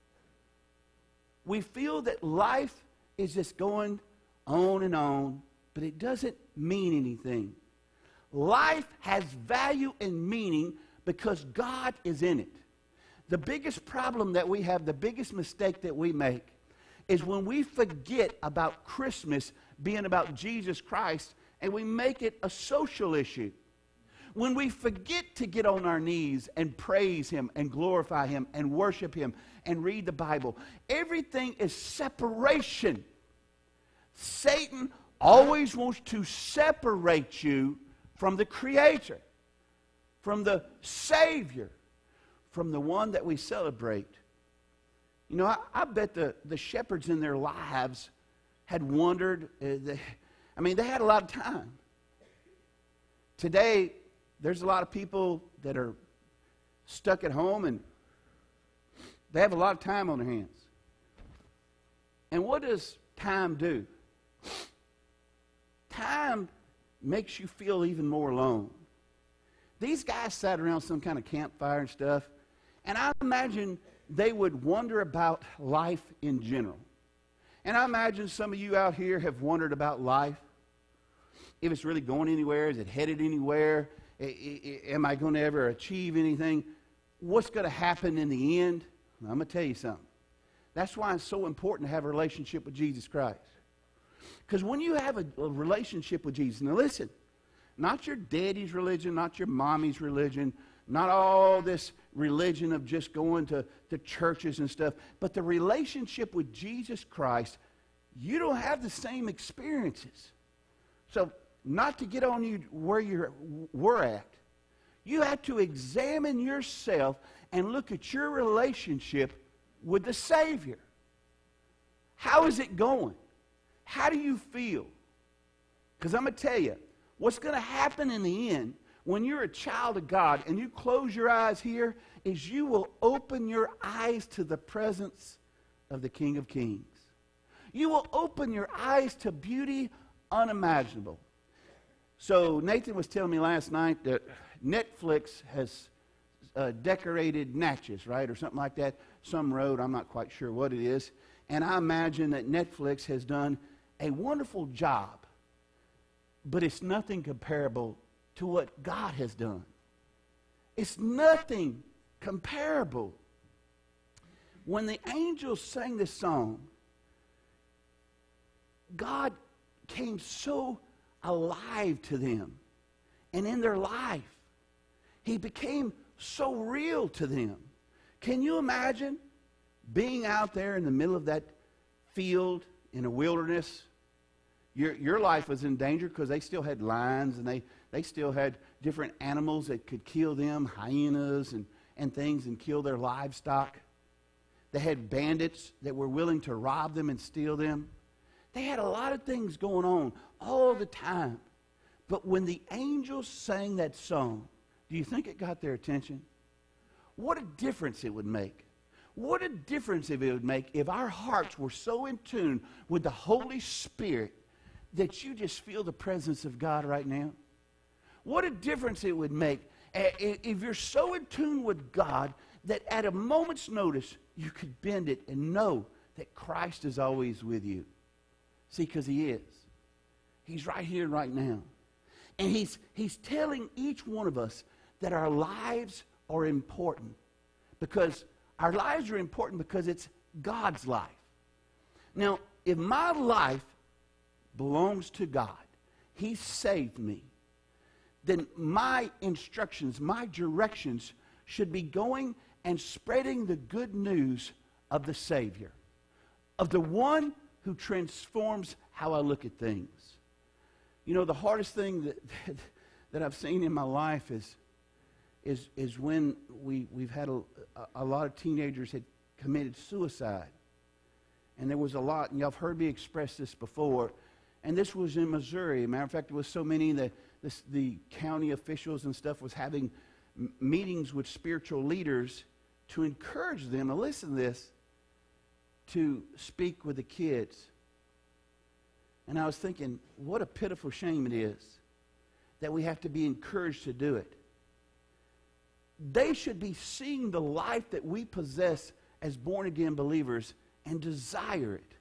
We feel that life is just going on and on, but it doesn't mean anything. Life has value and meaning because God is in it. The biggest problem that we have, the biggest mistake that we make, is when we forget about Christmas being about Jesus Christ and we make it a social issue. When we forget to get on our knees and praise him and glorify him and worship him and read the Bible, everything is separation. Satan always wants to separate you from the Creator. from the Savior, from the one that we celebrate. You know, I, I bet the, the shepherds in their lives had wondered. Uh, they, I mean, they had a lot of time. Today, there's a lot of people that are stuck at home and they have a lot of time on their hands. And what does time do? Time makes you feel even more alone. These guys sat around some kind of campfire and stuff, and I imagine they would wonder about life in general. And I imagine some of you out here have wondered about life. If it's really going anywhere, is it headed anywhere? I, I, am I going to ever achieve anything? What's going to happen in the end? I'm going to tell you something. That's why it's so important to have a relationship with Jesus Christ. Because when you have a, a relationship with Jesus, now listen, not your daddy's religion, not your mommy's religion, not all this religion of just going to, to churches and stuff, but the relationship with Jesus Christ, you don't have the same experiences. So, not to get on you where you were at, you have to examine yourself and look at your relationship with the Savior. How is it going? How do you feel? Because I'm going to tell you, what's going to happen in the end when you're a child of God and you close your eyes here is you will open your eyes to the presence of the King of Kings. You will open your eyes to beauty unimaginable. So Nathan was telling me last night that Netflix has uh, decorated Natchez, right, or something like that. Some road, I'm not quite sure what it is. And I imagine that Netflix has done a wonderful job, but it's nothing comparable to what God has done. It's nothing comparable. When the angels sang this song, God came so alive to them. And in their life, He became so real to them. Can you imagine being out there in the middle of that field in a wilderness? Your, your life was in danger because they still had lions and they, they still had different animals that could kill them, hyenas and, and things, and kill their livestock. They had bandits that were willing to rob them and steal them. They had a lot of things going on all the time. But when the angels sang that song, do you think it got their attention? What a difference it would make. What a difference if it would make if our hearts were so in tune with the Holy Spirit that you just feel the presence of God right now. What a difference it would make if you're so in tune with God that at a moment's notice you could bend it and know that Christ is always with you. See, because He is. He's right here right now. And he's, he's telling each one of us that our lives are important. Because our lives are important because it's God's life. Now, if my life belongs to God, He saved me, then my instructions, my directions should be going and spreading the good news of the Savior, of the one who transforms how I look at things. You know, the hardest thing that, that, that I've seen in my life is, is, is when we, we've had a, a lot of teenagers had committed suicide. And there was a lot, and y'all have heard me express this before, and this was in Missouri. Matter of fact, there was so many that this, the county officials and stuff was having m- meetings with spiritual leaders to encourage them, to listen to this, to speak with the kids. And I was thinking, what a pitiful shame it is that we have to be encouraged to do it. They should be seeing the life that we possess as born-again believers and desire it.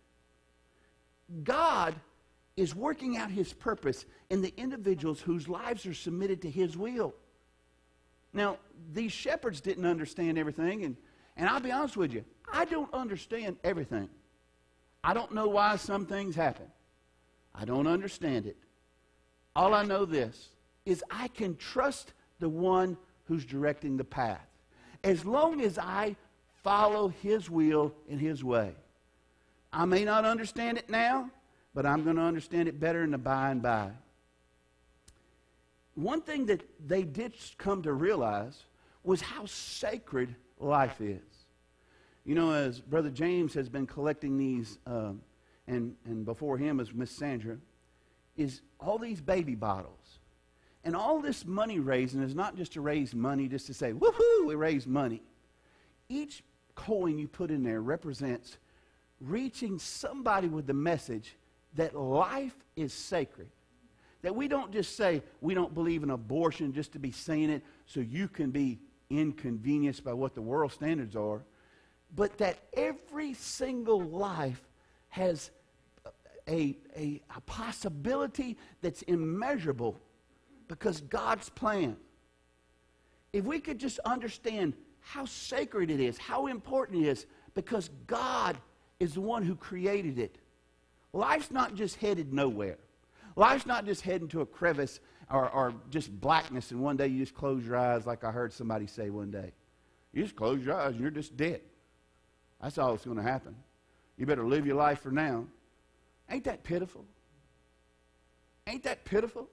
God is working out His purpose in the individuals whose lives are submitted to His will. Now, these shepherds didn't understand everything, and, and I'll be honest with you, I don't understand everything. I don't know why some things happen. I don't understand it. All I know this is I can trust the one who's directing the path, as long as I follow His will and His way. I may not understand it now, but I'm going to understand it better in the by and by. one thing that they did come to realize was how sacred life is. You know, as Brother James has been collecting these, uh, and, and before him is Miss Sandra, is all these baby bottles. And all this money raising is not just to raise money, just to say, woohoo, we raise money. Each coin you put in there represents reaching somebody with the message that life is sacred. That we don't just say we don't believe in abortion just to be saying it so you can be inconvenienced by what the world standards are, but that every single life has a, a, a possibility that's immeasurable because God's plan. If we could just understand how sacred it is, how important it is, because God is the one who created it. Life's not just headed nowhere. Life's not just heading to a crevice or, or just blackness, and one day you just close your eyes like I heard somebody say one day. You just close your eyes and you're just dead. That's all that's going to happen. You better live your life for now. Ain't that pitiful? Ain't that pitiful?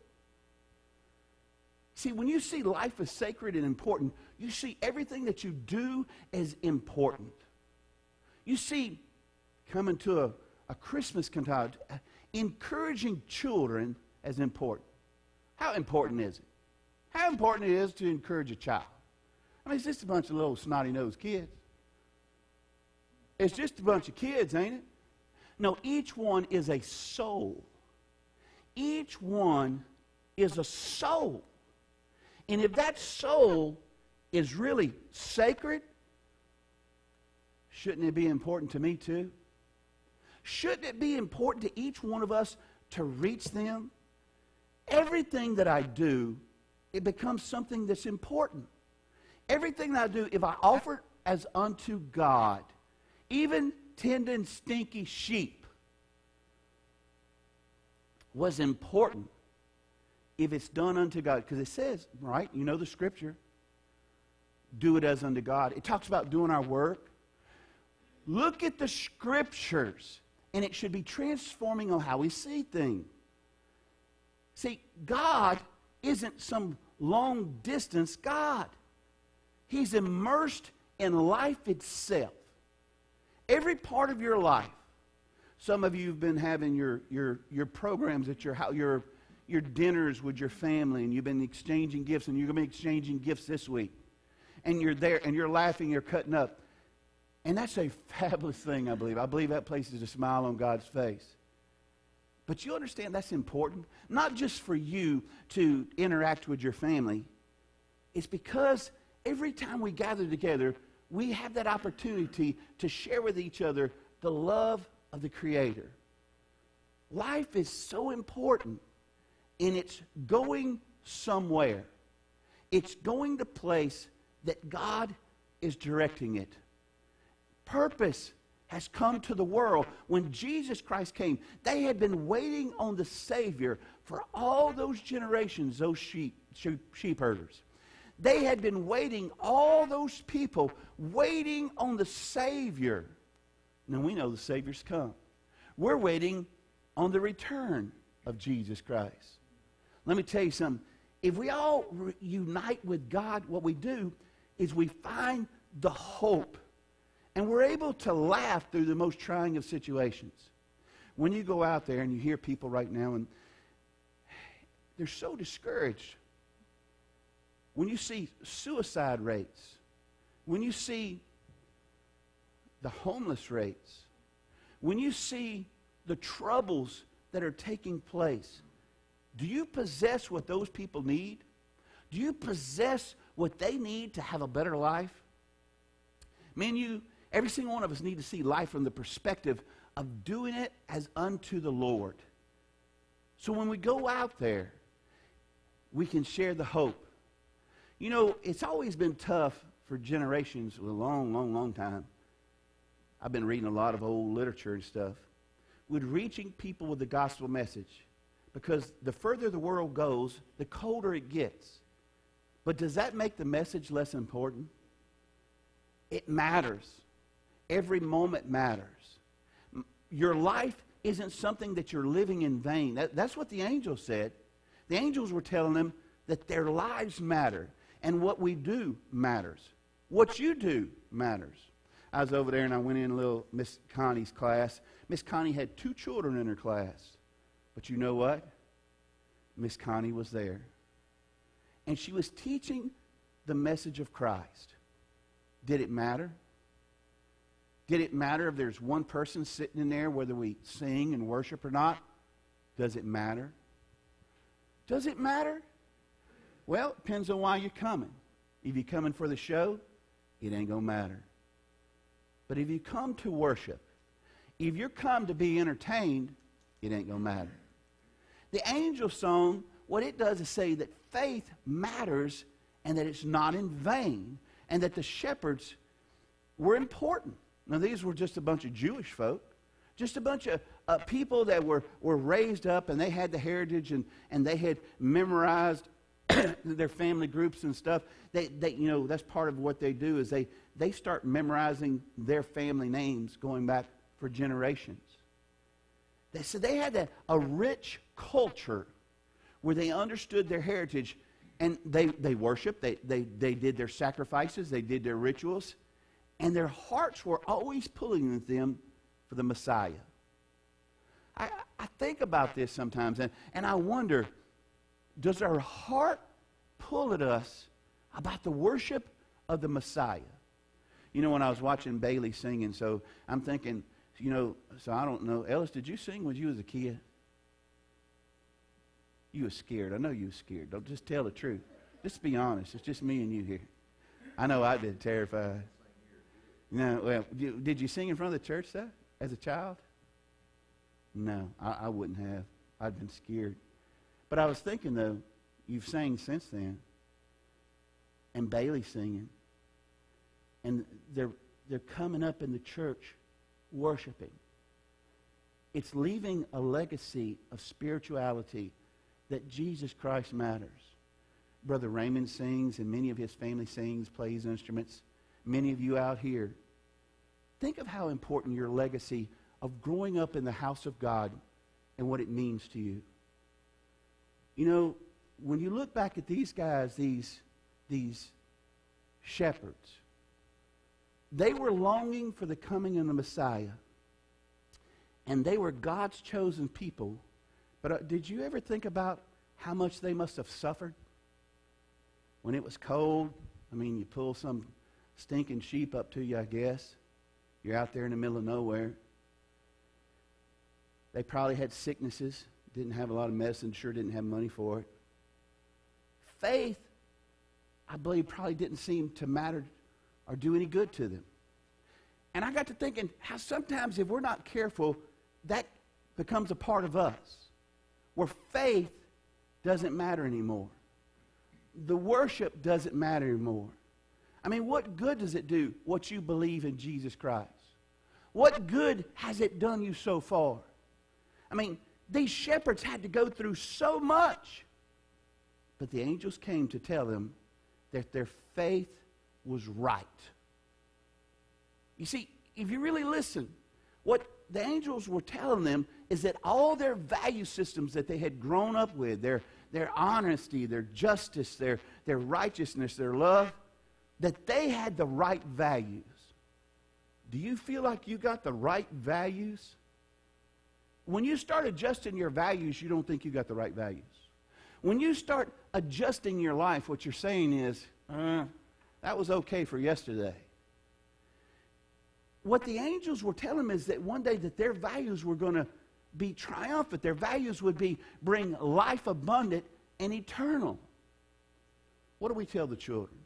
See, when you see life as sacred and important, you see everything that you do as important. You see, coming to a, a Christmas cantata, encouraging children as important. How important is it? How important it is to encourage a child? I mean, it's just a bunch of little snotty-nosed kids. It's just a bunch of kids, ain't it? No, each one is a soul. Each one is a soul. And if that soul is really sacred, shouldn't it be important to me too? Shouldn't it be important to each one of us to reach them? Everything that I do, it becomes something that's important. Everything that I do, if I offer as unto God, even tending stinky sheep, was important if it's done unto God. Because it says, right, you know the scripture, do it as unto God. It talks about doing our work. Look at the scriptures, and it should be transforming on how we see things. See, God isn't some long distance God. He's immersed in life itself. Every part of your life. Some of you have been having your, your, your programs at your house, your, your dinners with your family, and you've been exchanging gifts, and you're going to be exchanging gifts this week. And you're there, and you're laughing, you're cutting up. And that's a fabulous thing, I believe. I believe that places a smile on God's face. But you understand that's important? Not just for you to interact with your family. It's because every time we gather together, we have that opportunity to share with each other the love of the Creator. Life is so important, and it's going somewhere. It's going to place that God is directing it. Purpose has come to the world. When Jesus Christ came, they had been waiting on the Savior for all those generations, those sheep, sheep, sheep herders. They had been waiting, all those people, waiting on the Savior. Now we know the Savior's come. We're waiting on the return of Jesus Christ. Let me tell you something. If we all re- unite with God, what we do is we find the hope. And we're able to laugh through the most trying of situations. When you go out there and you hear people right now and they're so discouraged. When you see suicide rates, when you see the homeless rates, when you see the troubles that are taking place, do you possess what those people need? Do you possess what they need to have a better life? Man, you, every single one of us need to see life from the perspective of doing it as unto the Lord. So when we go out there, we can share the hope. You know, it's always been tough for generations, a long, long, long time. I've been reading a lot of old literature and stuff, with reaching people with the gospel message. Because the further the world goes, the colder it gets. But does that make the message less important? It matters. Every moment matters. Your life isn't something that you're living in vain. That, that's what the angels said. The angels were telling them, that their lives matter and what we do matters. What you do matters. I was over there and I went in a little Miss Connie's class. Miss Connie had two children in her class. But you know what? Miss Connie was there. And she was teaching the message of Christ. Did it matter? Did it matter if there's one person sitting in there, whether we sing and worship or not? Does it matter? Does it matter? Well, it depends on why you're coming. If you're coming for the show, it ain't going to matter. But if you come to worship, if you're come to be entertained, it ain't going to matter. The angel song, what it does is say that faith matters and that it's not in vain and that the shepherds were important. Now, these were just a bunch of Jewish folk, just a bunch of uh, people that were, were raised up and they had the heritage and, and they had memorized their family groups and stuff. They, they, you know, that's part of what they do is they, they start memorizing their family names going back for generations. They, so they had a, a rich culture where they understood their heritage and they, they worshiped, they, they, they did their sacrifices, they did their rituals, and their hearts were always pulling them for the Messiah. I, I think about this sometimes, and, and I wonder, does our heart pull at us about the worship of the Messiah? You know, when I was watching Bailey singing, so I'm thinking, you know, so I don't know. Ellis, did you sing when you was a kid? You were scared. I know you were scared. Don't just tell the truth. Just be honest. It's just me and you here. I know I've been terrified. No, well, you, did you sing in front of the church, though, as a child? No, I, I wouldn't have. I'd been scared. But I was thinking, though, you've sang since then, and Bailey's singing, and they're, they're coming up in the church worshiping. It's leaving a legacy of spirituality that Jesus Christ matters. Brother Raymond sings, and many of his family sings, plays instruments. Many of you out here, think of how important your legacy of growing up in the house of God and what it means to you. You know, when you look back at these guys, these, these shepherds, they were longing for the coming of the Messiah. And they were God's chosen people. But uh, did you ever think about how much they must have suffered? When it was cold, I mean, you pull some stinking sheep up to you, I guess. You're out there in the middle of nowhere. They probably had sicknesses, didn't have a lot of medicine, sure didn't have money for it. Faith, I believe, probably didn't seem to matter or do any good to them. And I got to thinking how sometimes if we're not careful, that becomes a part of us, where faith doesn't matter anymore. The worship doesn't matter anymore. I mean, what good does it do what you believe in Jesus Christ? What good has it done you so far? I mean, these shepherds had to go through so much. But the angels came to tell them that their faith was right. You see, if you really listen, what the angels were telling them is that all their value systems that they had grown up with, their, their honesty, their justice, their, their righteousness, their love, that they had the right values. Do you feel like you got the right values? When you start adjusting your values, you don't think you got the right values. When you start adjusting your life, what you're saying is, uh, that was okay for yesterday. What the angels were telling them is that one day that their values were going to be triumphant. Their values would be bring life abundant and eternal. What do we tell the children?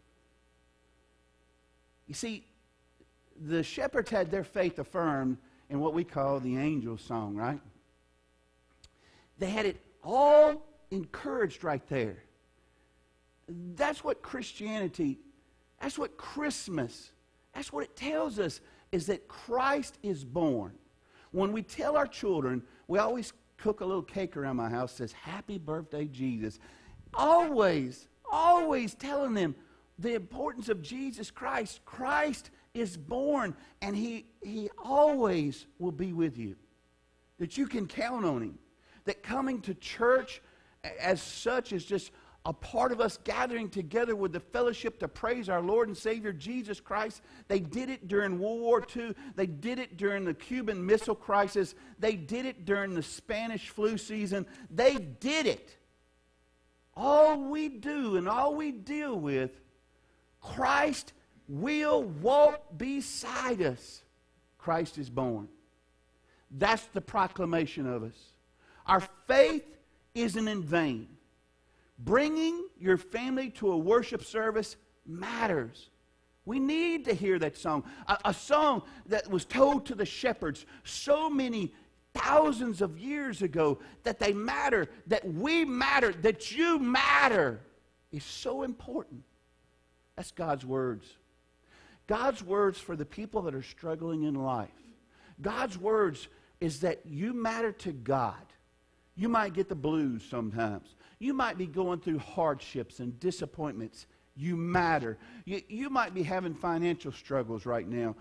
You see, the shepherds had their faith affirmed in what we call the angel song, right? They had it all encouraged right there. That's what Christianity, that's what Christmas, that's what it tells us, is that Christ is born. When we tell our children, we always cook a little cake around my house that says, Happy Birthday, Jesus. Always, always telling them the importance of Jesus Christ. Christ is born, and he, he always will be with you. That you can count on him. That coming to church as such is just a part of us gathering together with the fellowship to praise our Lord and Savior Jesus Christ. They did it during World War Two. They did it during the Cuban Missile Crisis. They did it during the Spanish flu season. They did it. All we do and all we deal with, Christ will walk beside us. Christ is born. That's the proclamation of us. Our faith isn't in vain. Bringing your family to a worship service matters. We need to hear that song. A, a song that was told to the shepherds so many thousands of years ago that they matter, that we matter, that you matter, is so important. That's God's words. God's words for the people that are struggling in life. God's words is that you matter to God. You might get the blues sometimes. You might be going through hardships and disappointments. You matter. You, you might be having financial struggles right now.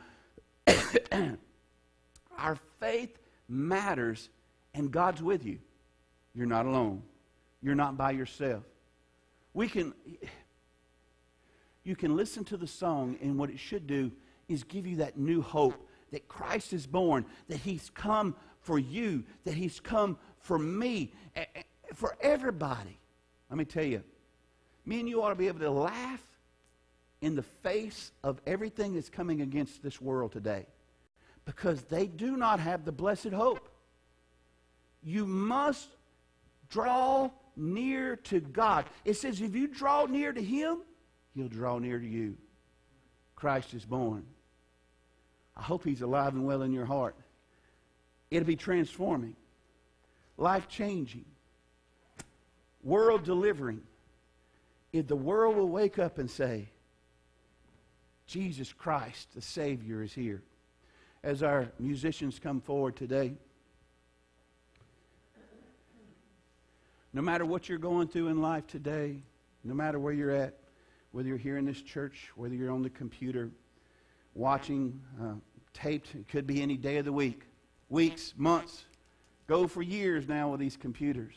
Our faith matters, and God's with you. You're not alone. You're not by yourself. We can, you can listen to the song, and what it should do is give you that new hope that Christ is born, that He's come for you, that He's come for me, for everybody. Let me tell you, me and you ought to be able to laugh in the face of everything that's coming against this world today, because they do not have the blessed hope. You must draw near to God. It says if you draw near to Him, He'll draw near to you. Christ is born. I hope He's alive and well in your heart. It'll be transforming, life-changing, world-delivering. If the world will wake up and say, Jesus Christ, the Savior, is here. As our musicians come forward today, no matter what you're going through in life today, no matter where you're at, whether you're here in this church, whether you're on the computer, watching, uh, taped, it could be any day of the week, weeks, months, go for years now with these computers.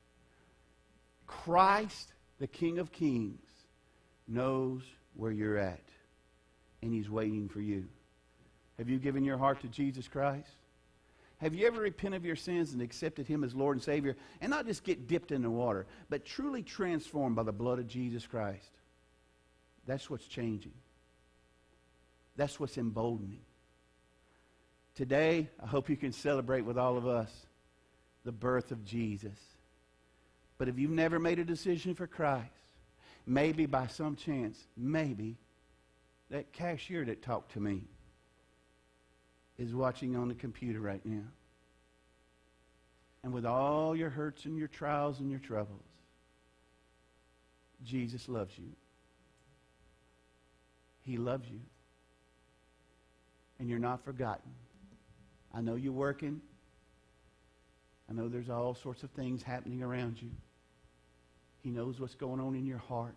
Christ, the King of Kings, knows where you're at, and He's waiting for you. Have you given your heart to Jesus Christ? Have you ever repented of your sins and accepted Him as Lord and Savior, and not just get dipped in the water, but truly transformed by the blood of Jesus Christ? That's what's changing. That's what's emboldening. Today, I hope you can celebrate with all of us the birth of Jesus. But if you've never made a decision for Christ, maybe by some chance, maybe that cashier that talked to me is watching on the computer right now. And with all your hurts and your trials and your troubles, Jesus loves you. He loves you. And you're not forgotten. I know you're working. I know there's all sorts of things happening around you. He knows what's going on in your heart.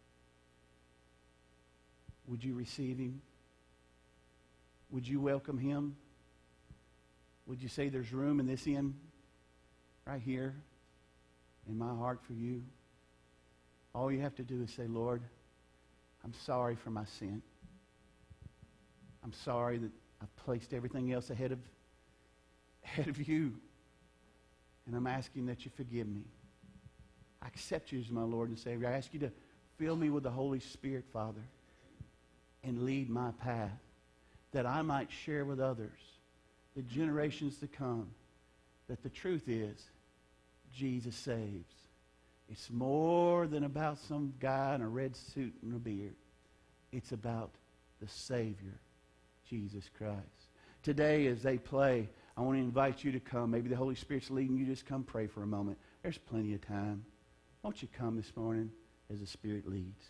Would you receive Him? Would you welcome Him? Would you say there's room in this inn right here in my heart for you? All you have to do is say, Lord, I'm sorry for my sin. I'm sorry that I've placed everything else ahead of, ahead of you. And I'm asking that you forgive me. I accept you as my Lord and Savior. I ask you to fill me with the Holy Spirit, Father, and lead my path, that I might share with others, the generations to come, that the truth is, Jesus saves. It's more than about some guy in a red suit and a beard. It's about the Savior, Jesus Christ. Today, as they play, I want to invite you to come. Maybe the Holy Spirit's leading you. Just come pray for a moment. There's plenty of time. Won't you come this morning as the Spirit leads?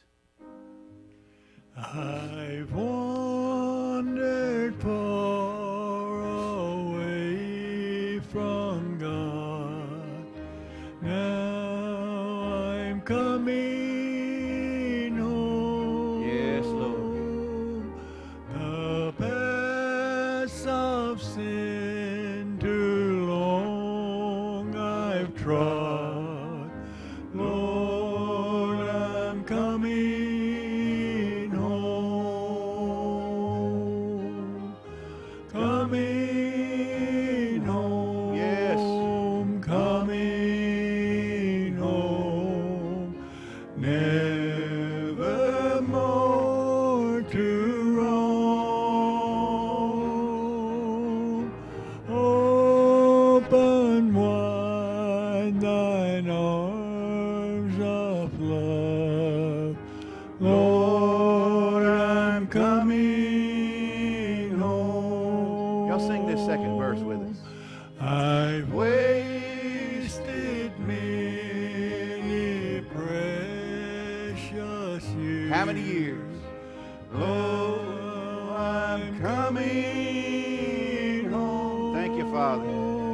I've wandered far away from God. Now I'm coming home. Yes, Lord. The paths of sin too long I've trod. Lord, verse with us. I've wasted many precious years. How many years? Oh, I'm coming home. Thank you, Father.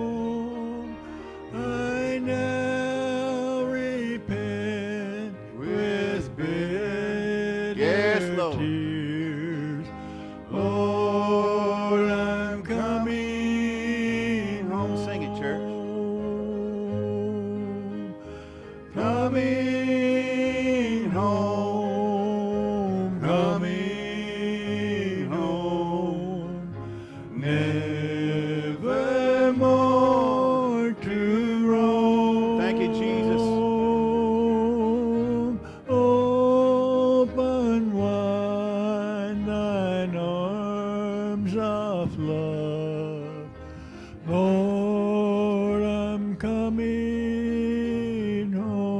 I now repent with bitter Yes, Lord. tears. Lord, I'm coming Home, sing it, church. home. Coming home. Coming home. Never more to roam. Thank you, Jesus. Open wide thine arms of love. Lord, I'm coming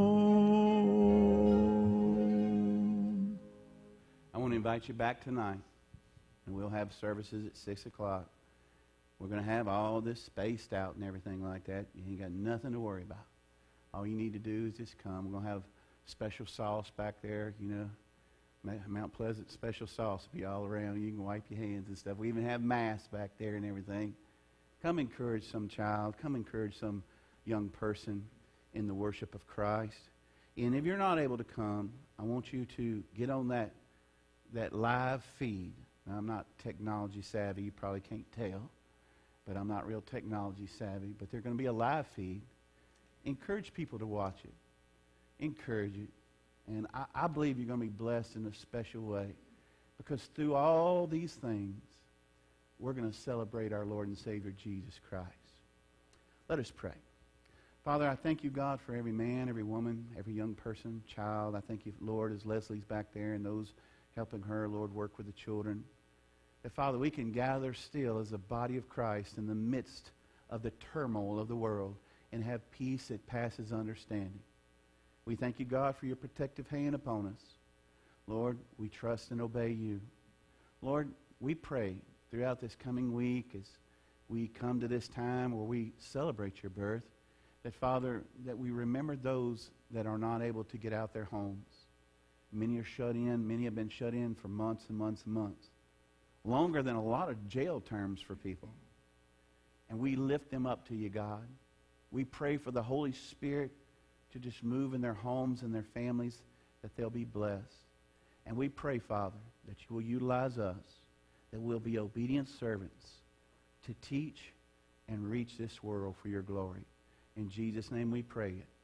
home. I want to invite you back tonight, and we'll have services at six o'clock. We're going to have all this spaced out and everything like that. You ain't got nothing to worry about. All you need to do is just come. We're going to have special sauce back there, you know. Ma- Mount Pleasant special sauce will be all around. You can wipe your hands and stuff. We even have masks back there and everything. Come encourage some child. Come encourage some young person in the worship of Christ. And if you're not able to come, I want you to get on that, that live feed. Now, I'm not technology savvy. You probably can't tell. But I'm not real technology savvy. But there's going to be a live feed. Encourage people to watch it. Encourage it. And I, I believe you're going to be blessed in a special way. Because through all these things, we're going to celebrate our Lord and Savior Jesus Christ. Let us pray. Father, I thank you, God, for every man, every woman, every young person, child. I thank you, Lord, as Leslie's back there and those helping her, Lord, work with the children. That, Father, we can gather still as a body of Christ in the midst of the turmoil of the world and have peace that passes understanding. We thank you, God, for your protective hand upon us. Lord, we trust and obey you. Lord, we pray throughout this coming week as we come to this time where we celebrate your birth, that, Father, that we remember those that are not able to get out their homes. Many are shut in. Many have been shut in for months and months and months. Longer than a lot of jail terms for people. And we lift them up to you, God. We pray for the Holy Spirit to just move in their homes and their families, that they'll be blessed. And we pray, Father, that you will utilize us, that we'll be obedient servants to teach and reach this world for your glory. In Jesus' name we pray it.